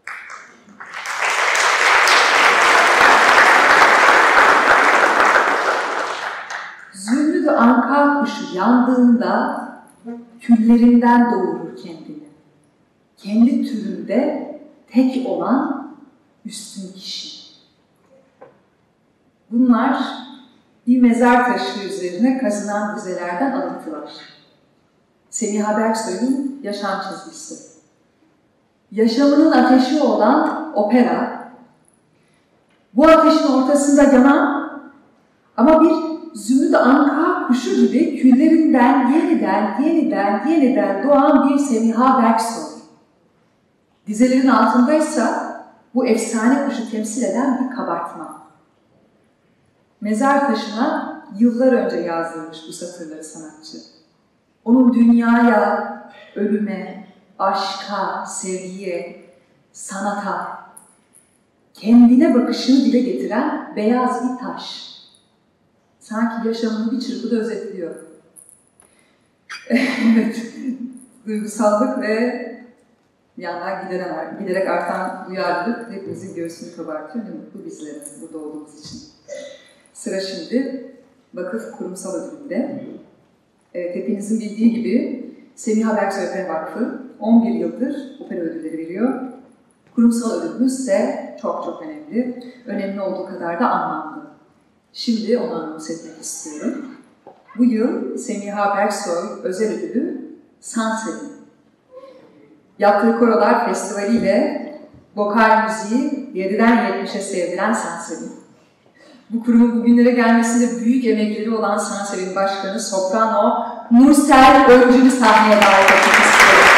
Zümrüt anka kuşu yandığında küllerinden doğurur kendini. Kendi türünde tek olan üstün kişi. Bunlar bir mezar taşı üzerine kazınan dizelerden alıntılar. Semiha Berksoy'un yaşam çizgisi. Yaşamının ateşi olan opera, bu ateşin ortasında yanan ama bir zümrüt anka kuşu gibi küllerinden yeniden, yeniden, yeniden doğan bir Semiha Berksoy. Dizelerin altındaysa bu efsane kuşu temsil eden bir kabartma. Mezar taşına yıllar önce yazdırmış bu satırları sanatçı. Onun dünyaya, ölüme, aşka, sevgiye, sanata, kendine bakışını dile getiren beyaz bir taş. Sanki yaşamını bir çırpıda özetliyor. Evet, duygusallık ve bir yandan giderek, giderek artan duyarlılık hepimizin göğsünü kabartıyor. Ne mutlu bizlere burada olduğumuz için. Sıra şimdi vakıf kurumsal ödülünde. Evet, hepinizin bildiği gibi Semiha Berksoy Opera Vakfı on bir yıldır opera ödülleri veriyor. Kurumsal ödülümüz ise çok çok önemli. Önemli olduğu kadar da anlamlı. Şimdi onu anons etmek istiyorum. Bu yıl Semiha Berksoy özel ödülü Sansevi. Yaptığı Korolar Festivali ile vokal müziği yediden yetmişe sevdiren Sansevi. Bu kurumun bugünlere gelmesinde büyük emekleri olan Sansevi'nin başkanı soprano Nursel Öncü'nü sahneye davet etmek istiyorum.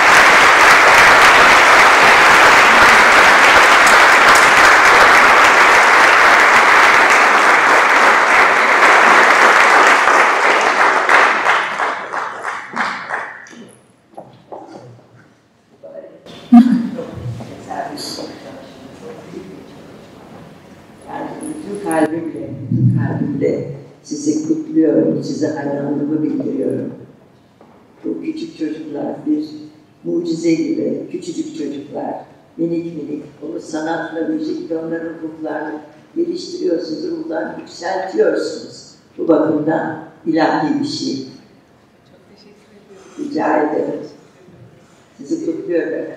Yani bütün kalbimle, bütün kalbimle sizi kutluyorum, size hayranlığımı bildiriyorum. Bu küçük çocuklar bir mucize gibi, küçücük çocuklar, minik minik, onu sanatla, müzikle onların ruhlarını geliştiriyorsunuz, ruhlarını yükseltiyorsunuz. Bu bakımdan ilahi bir şey. Çok teşekkür ediyorum. Rica ederim. Sizi kutluyorum efendim.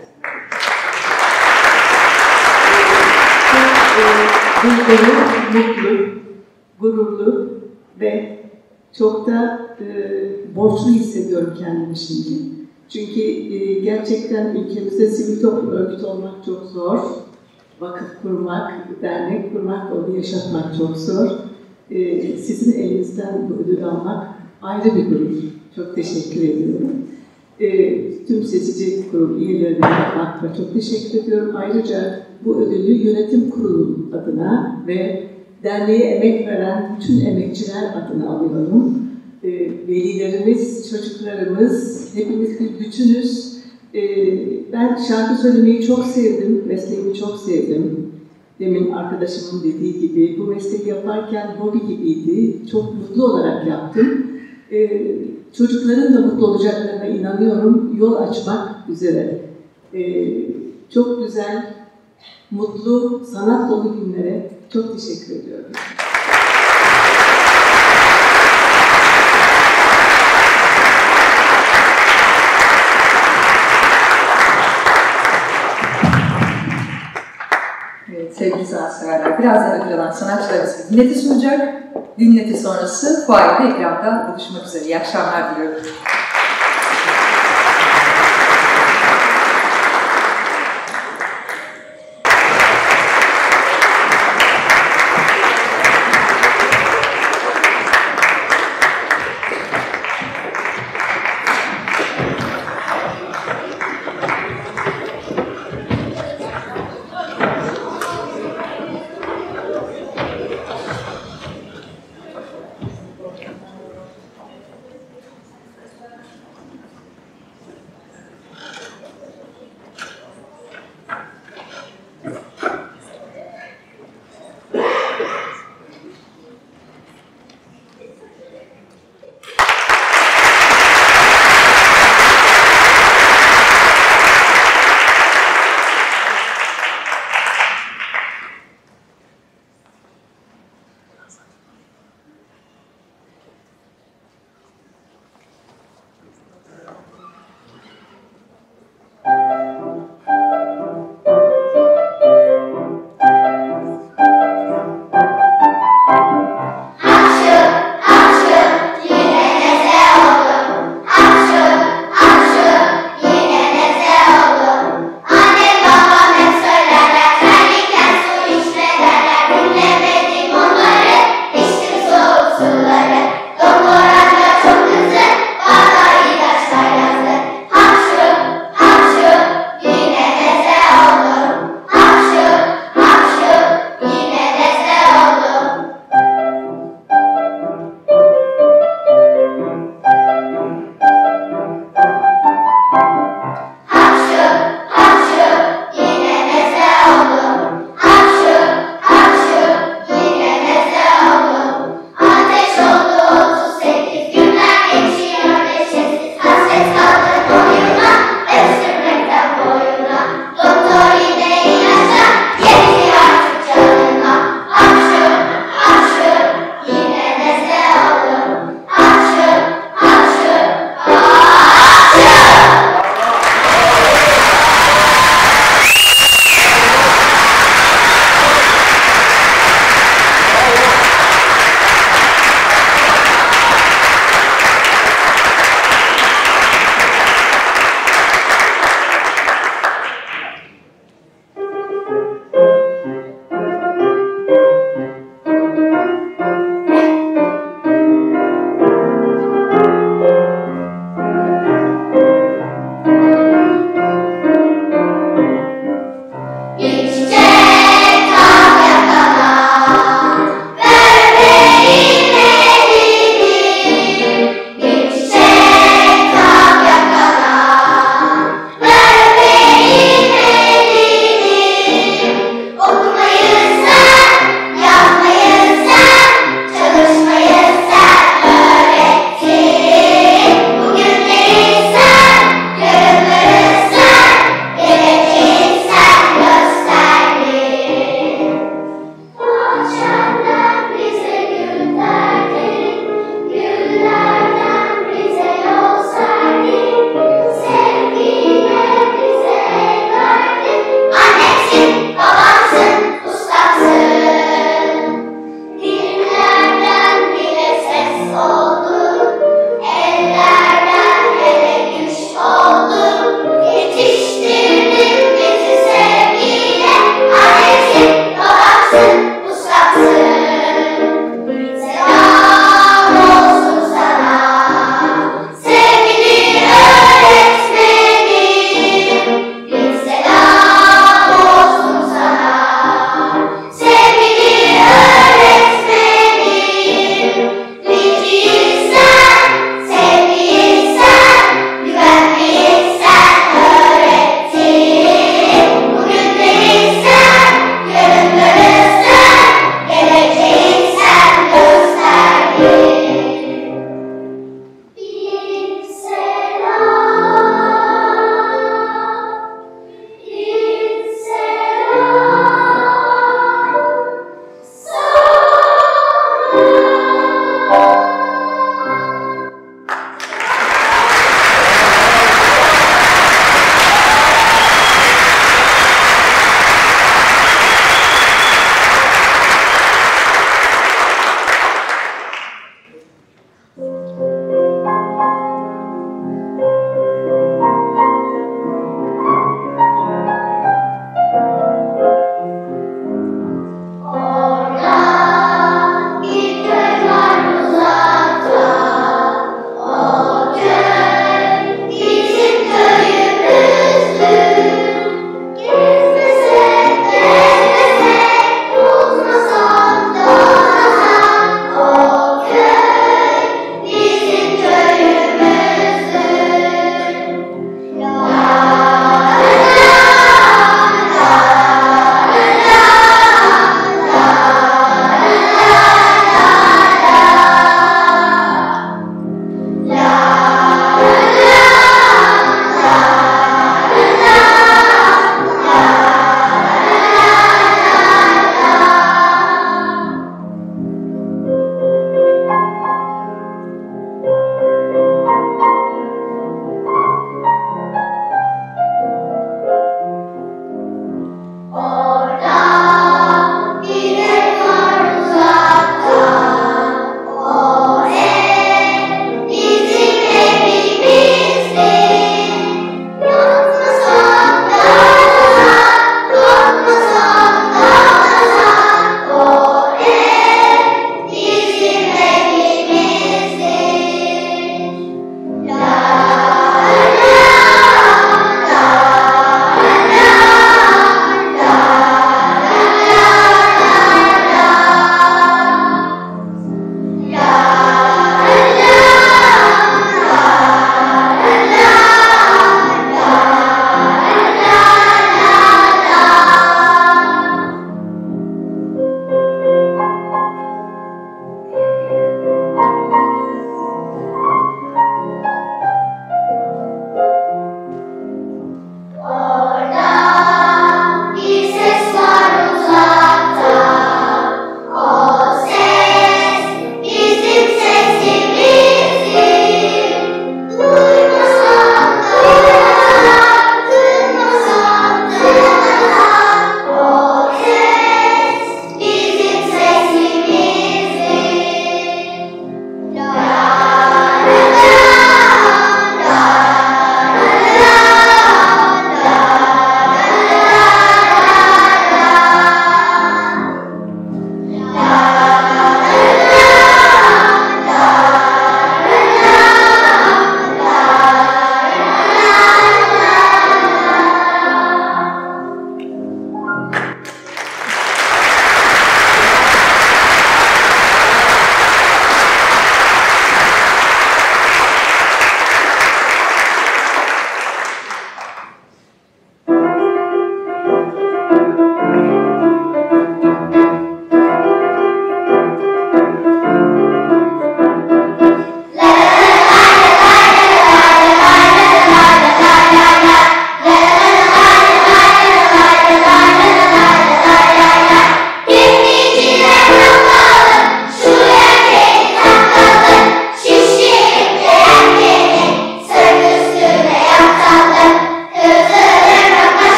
Duyguları mutlu, gururlu ve çok da e, borçlu hissediyorum kendimi şimdi. Çünkü e, gerçekten ülkemizde sivil toplum örgütü olmak çok zor. Vakıf kurmak, dernek kurmak, onu yaşatmak çok zor. E, sizin elinizden bu ödülü almak ayrı bir gurur. Çok teşekkür ediyorum. E, tüm seçici kurul üyelerine bakma çok teşekkür ediyorum. Ayrıca bu ödülü yönetim kurulu adına ve derneğe emek veren bütün emekçiler adına alıyorum. E, velilerimiz, çocuklarımız, hepimiz bir bütünüz. E, ben şarkı söylemeyi çok sevdim, mesleğimi çok sevdim. Demin arkadaşımın dediği gibi bu mesleği yaparken hobi gibiydi. Çok mutlu olarak yaptım. E, çocukların da mutlu olacaklarına inanıyorum. Yol açmak üzere. E, çok güzel, mutlu, sanat dolu günlere çok teşekkür ediyorum. Evet, sevgili sanatseverler, birazdan ödül alan sanatçılarımız dinleti sunacak. Dinleti sonrası fuayede ikramda buluşmak üzere. İyi akşamlar diliyorum.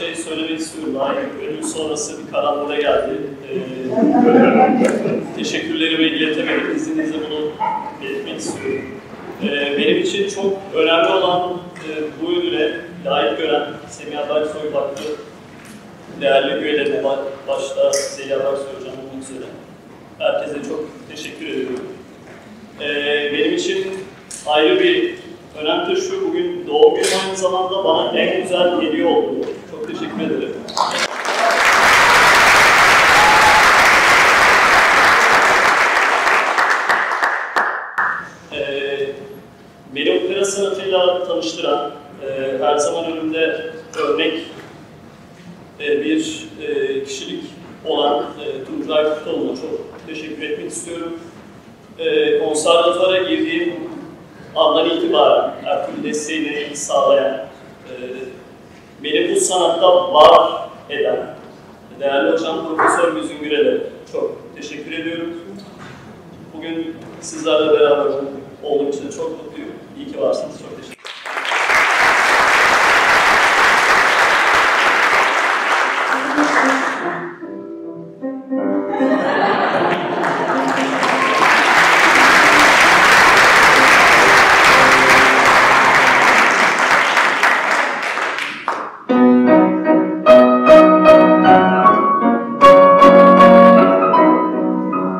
şey söylemek istiyorum. Aynı ölüm sonrası bir karanlığa geldi. Ee, teşekkürlerimi iletemedim. İzninizle bunu belirtmek istiyorum. Ee, benim için çok önemli olan e, bu ödüle layık gören Semiha Berksoy Vakfı değerli üyelerine, başta Zeliha Berksoy Hocam olmak üzere herkese çok teşekkür ediyorum. Ee, benim için ayrı bir önem taşıyor. Bugün doğum günüm aynı zamanda bana en güzel hediye oldu. Çok teşekkür ederim. Ee, beni opera sanatıyla tanıştıran, e, her zaman önümde örnek e, bir e, kişilik olan e, Tuncay Kurtoğlu'na çok teşekkür etmek istiyorum. E, konservatuvara girdiğim andan itibaren her türlü desteğini sağlayan, e, beni bu sanatta var eden değerli hocam Profesör Müzün Gürel'e çok teşekkür ediyorum. Bugün sizlerle beraber olduğum için çok mutluyum. İyi ki varsınız. Çok teşekkür ederim.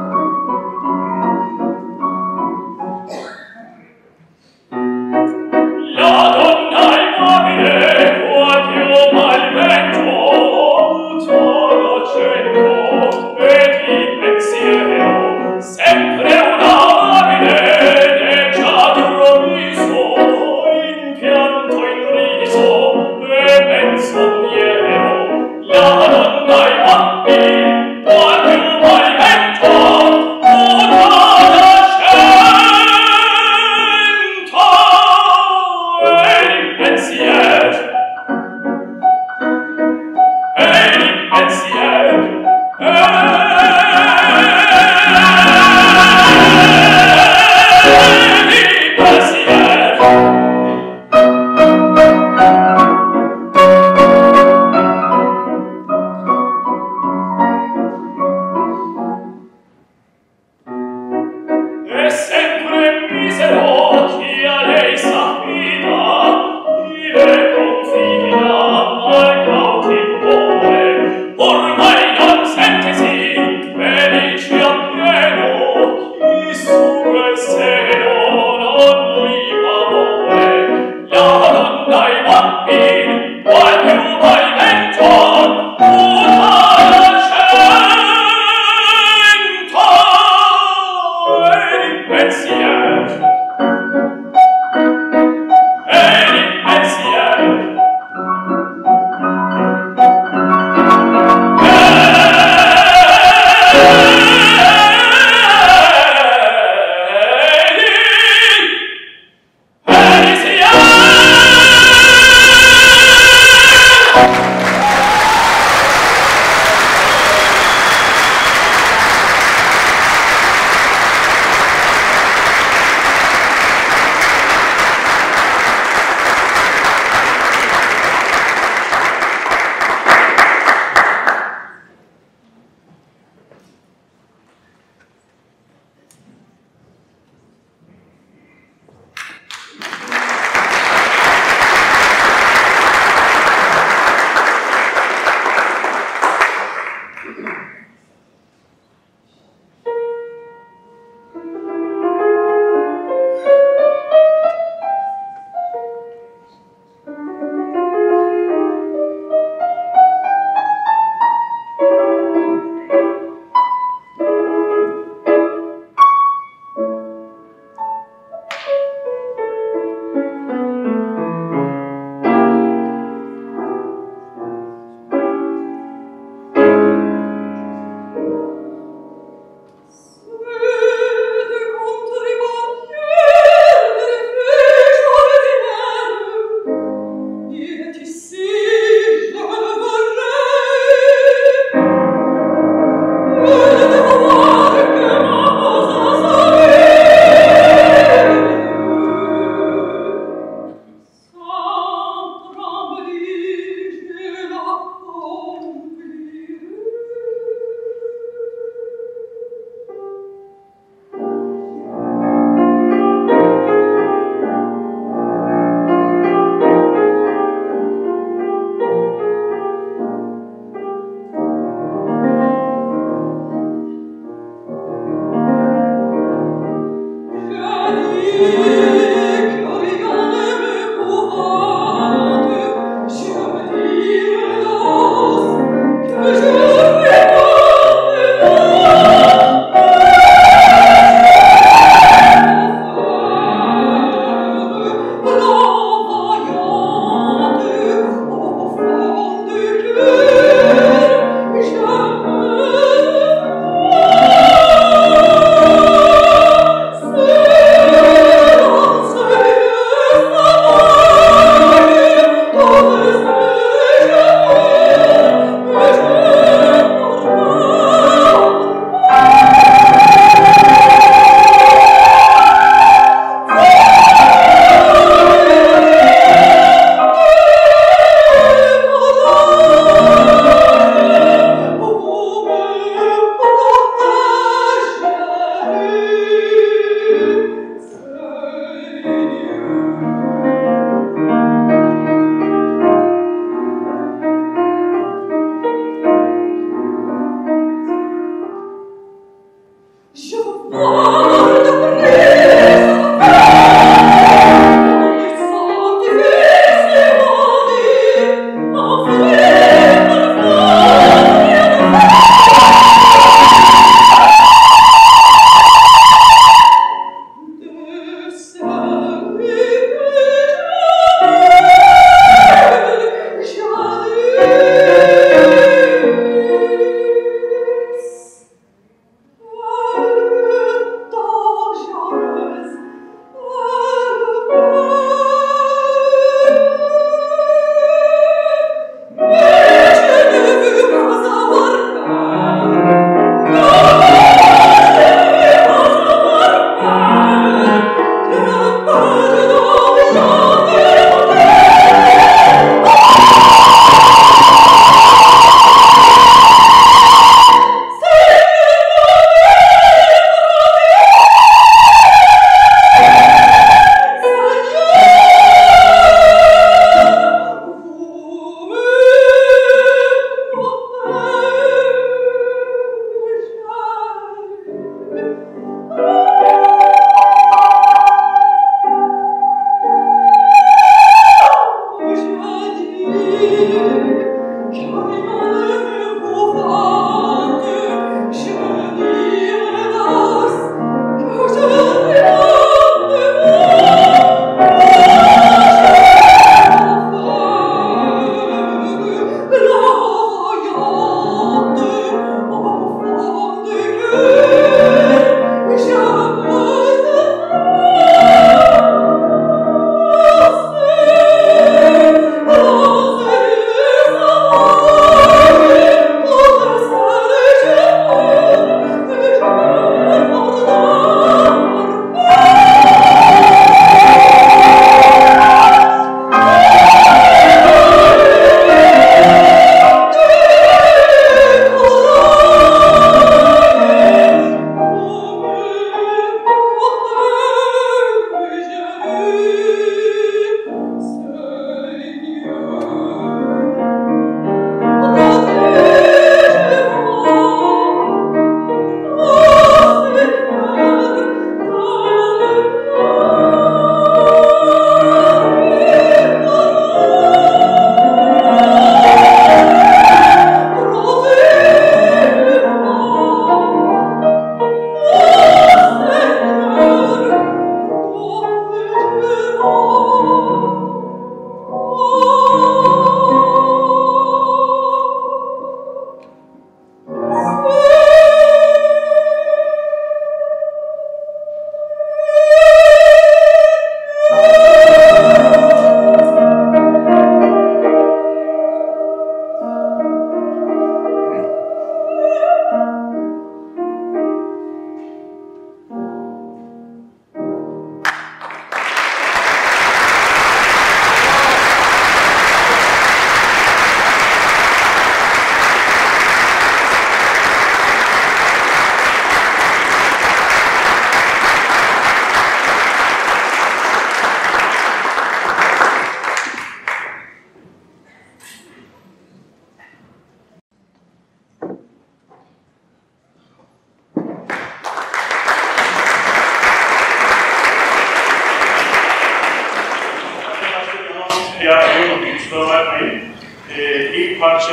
Thank you.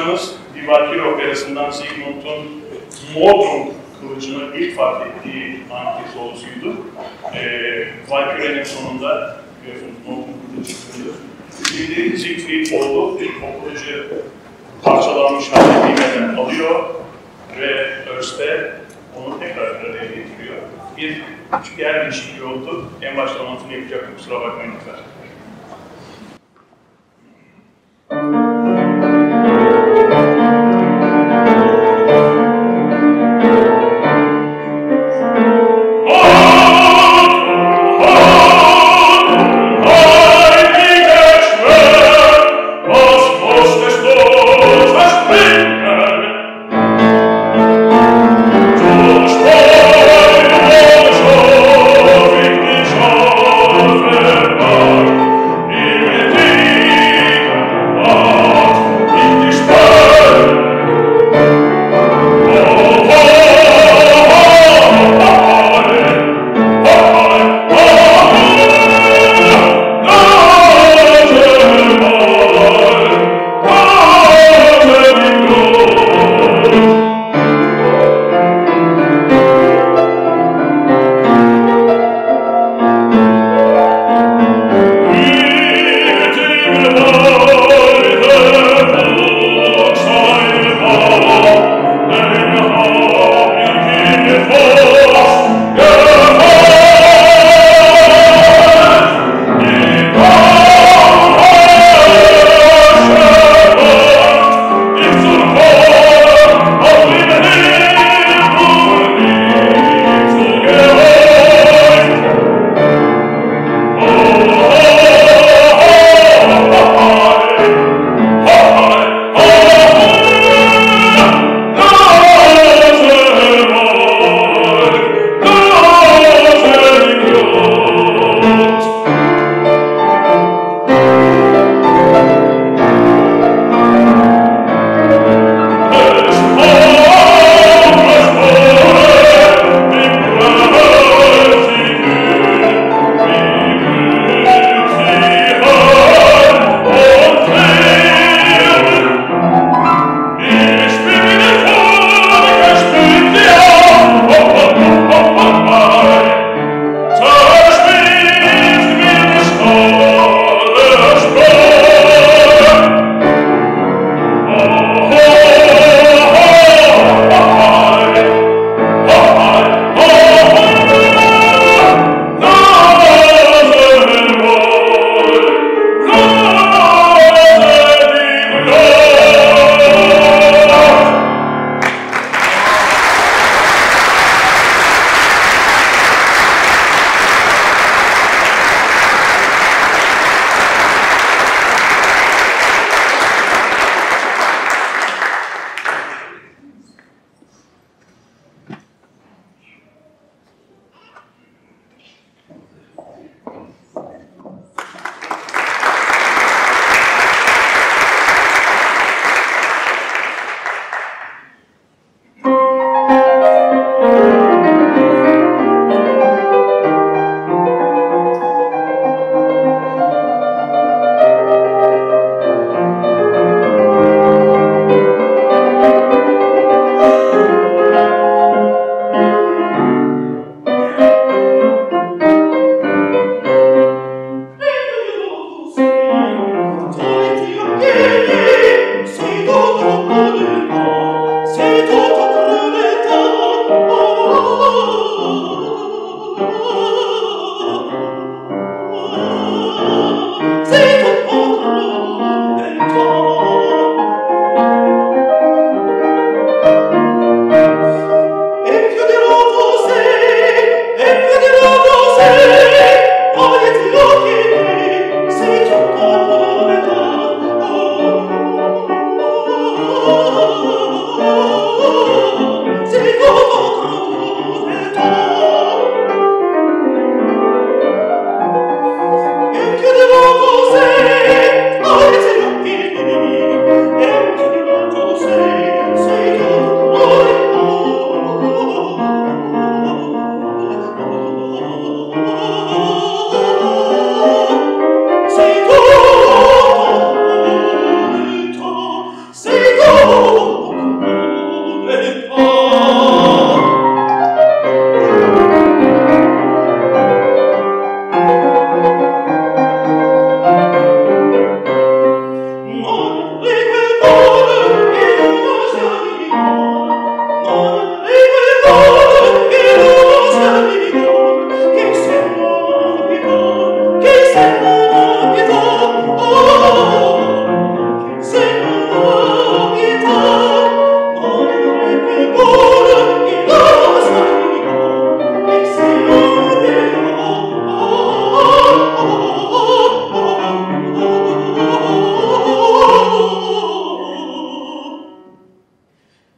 sanatçımız Die Valkyrie Operası'ndan Sigmund'un Mordrung kılıcını ilk fark ettiği anki solosuydu. E, Valkyrie'nin sonunda biliyorsunuz Mordrung kılıcı kırılır. Şimdi Siegfried oldu, o kılıcı parçalanmış halde bilmeden alıyor ve Örste onu tekrar araya getiriyor. Bir küçük yer değişikliği oldu. En başta anlatımı yapacaktım, kusura bakmayın lütfen. Oh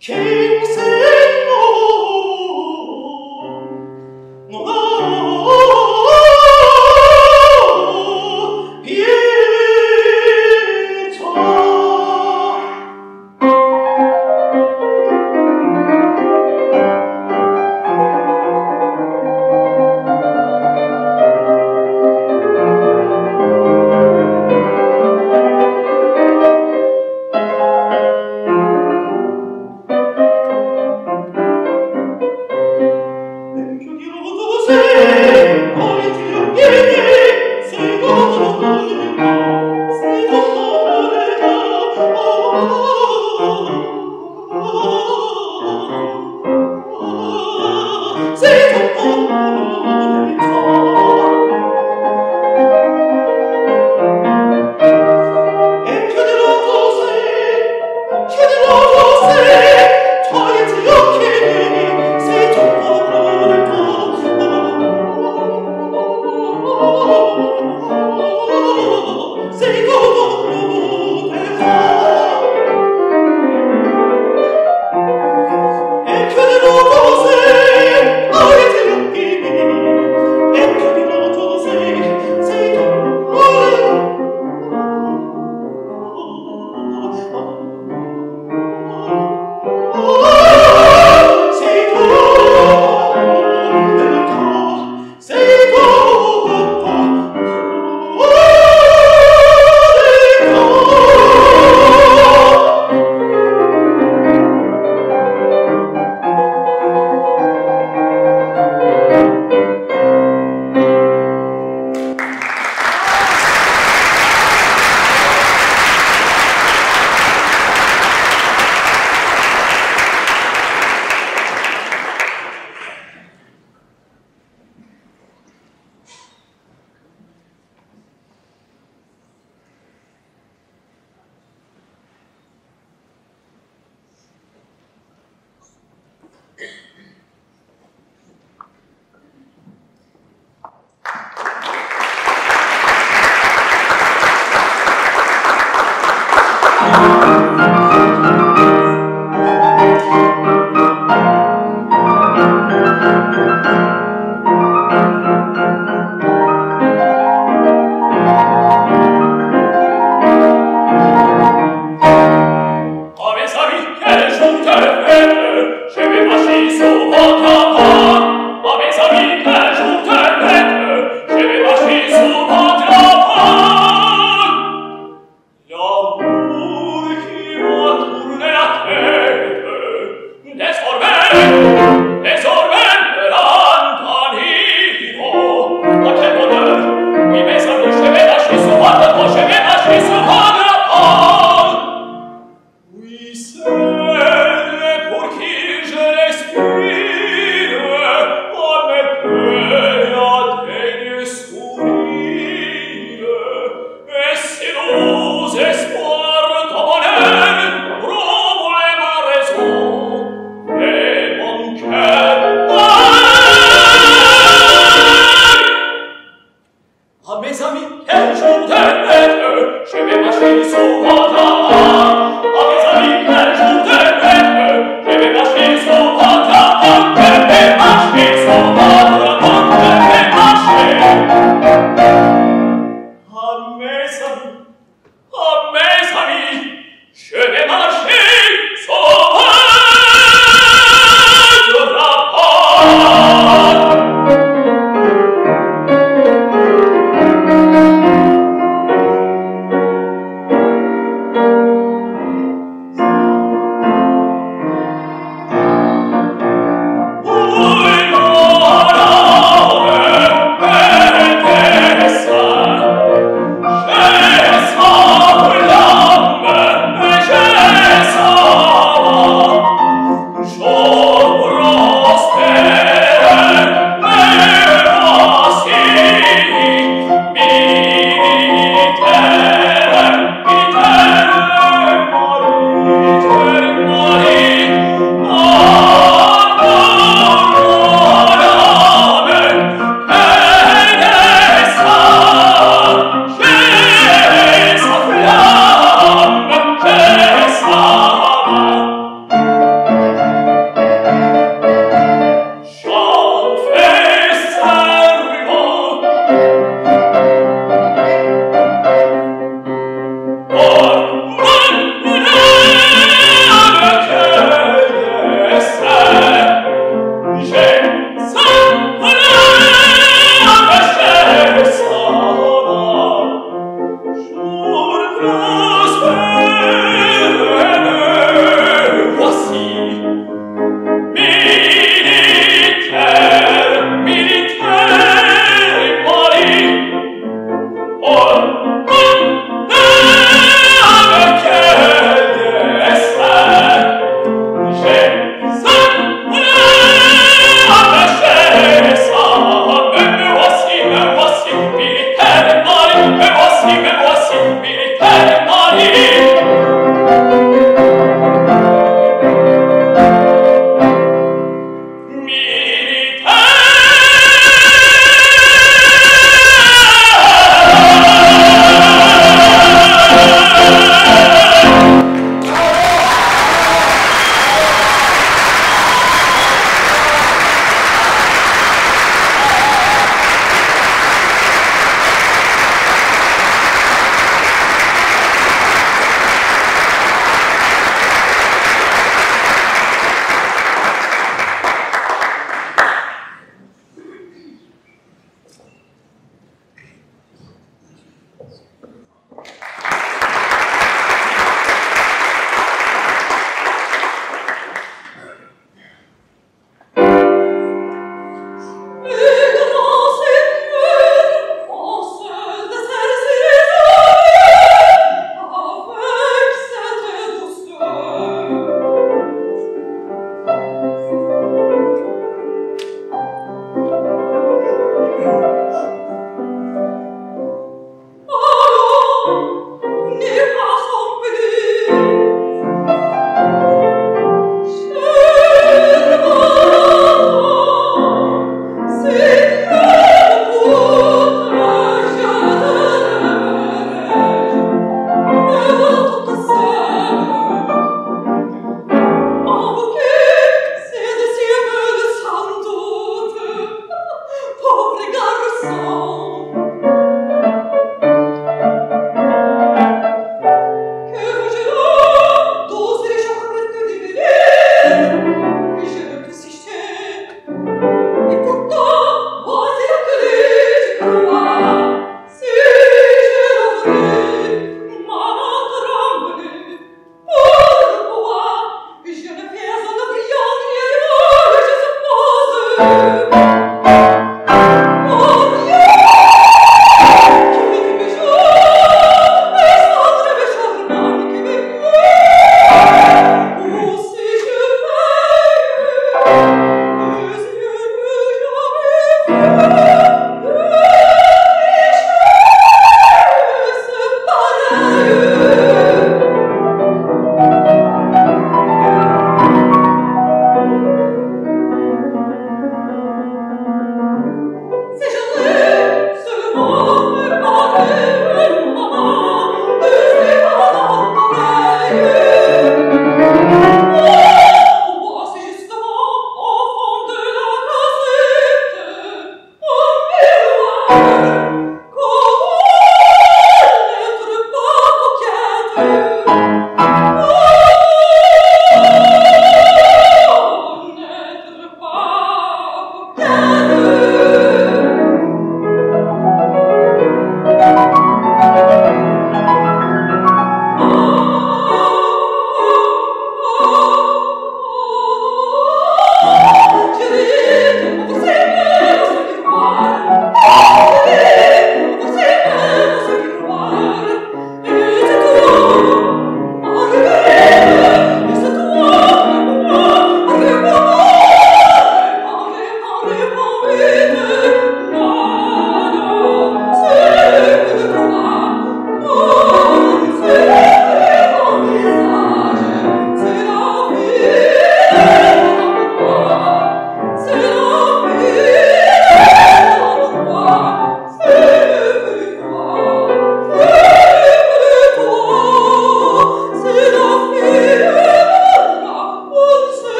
Pour qui je respire, oh mes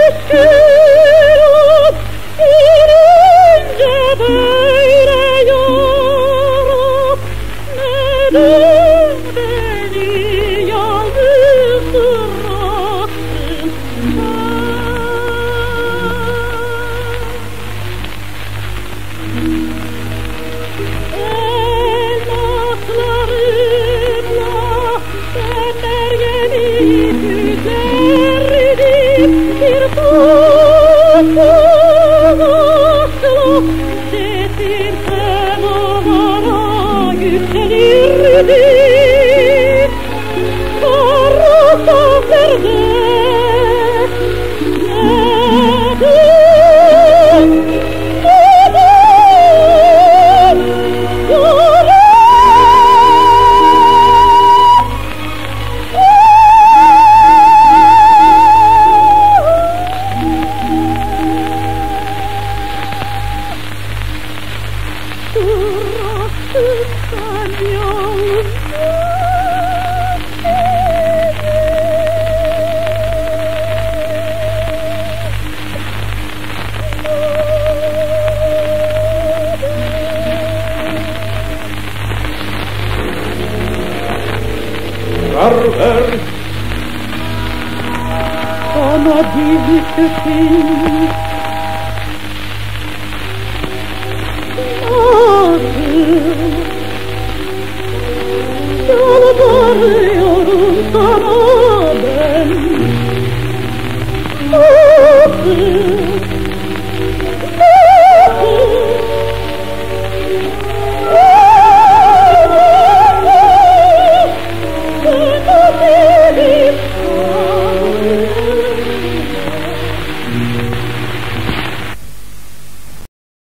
Nasıl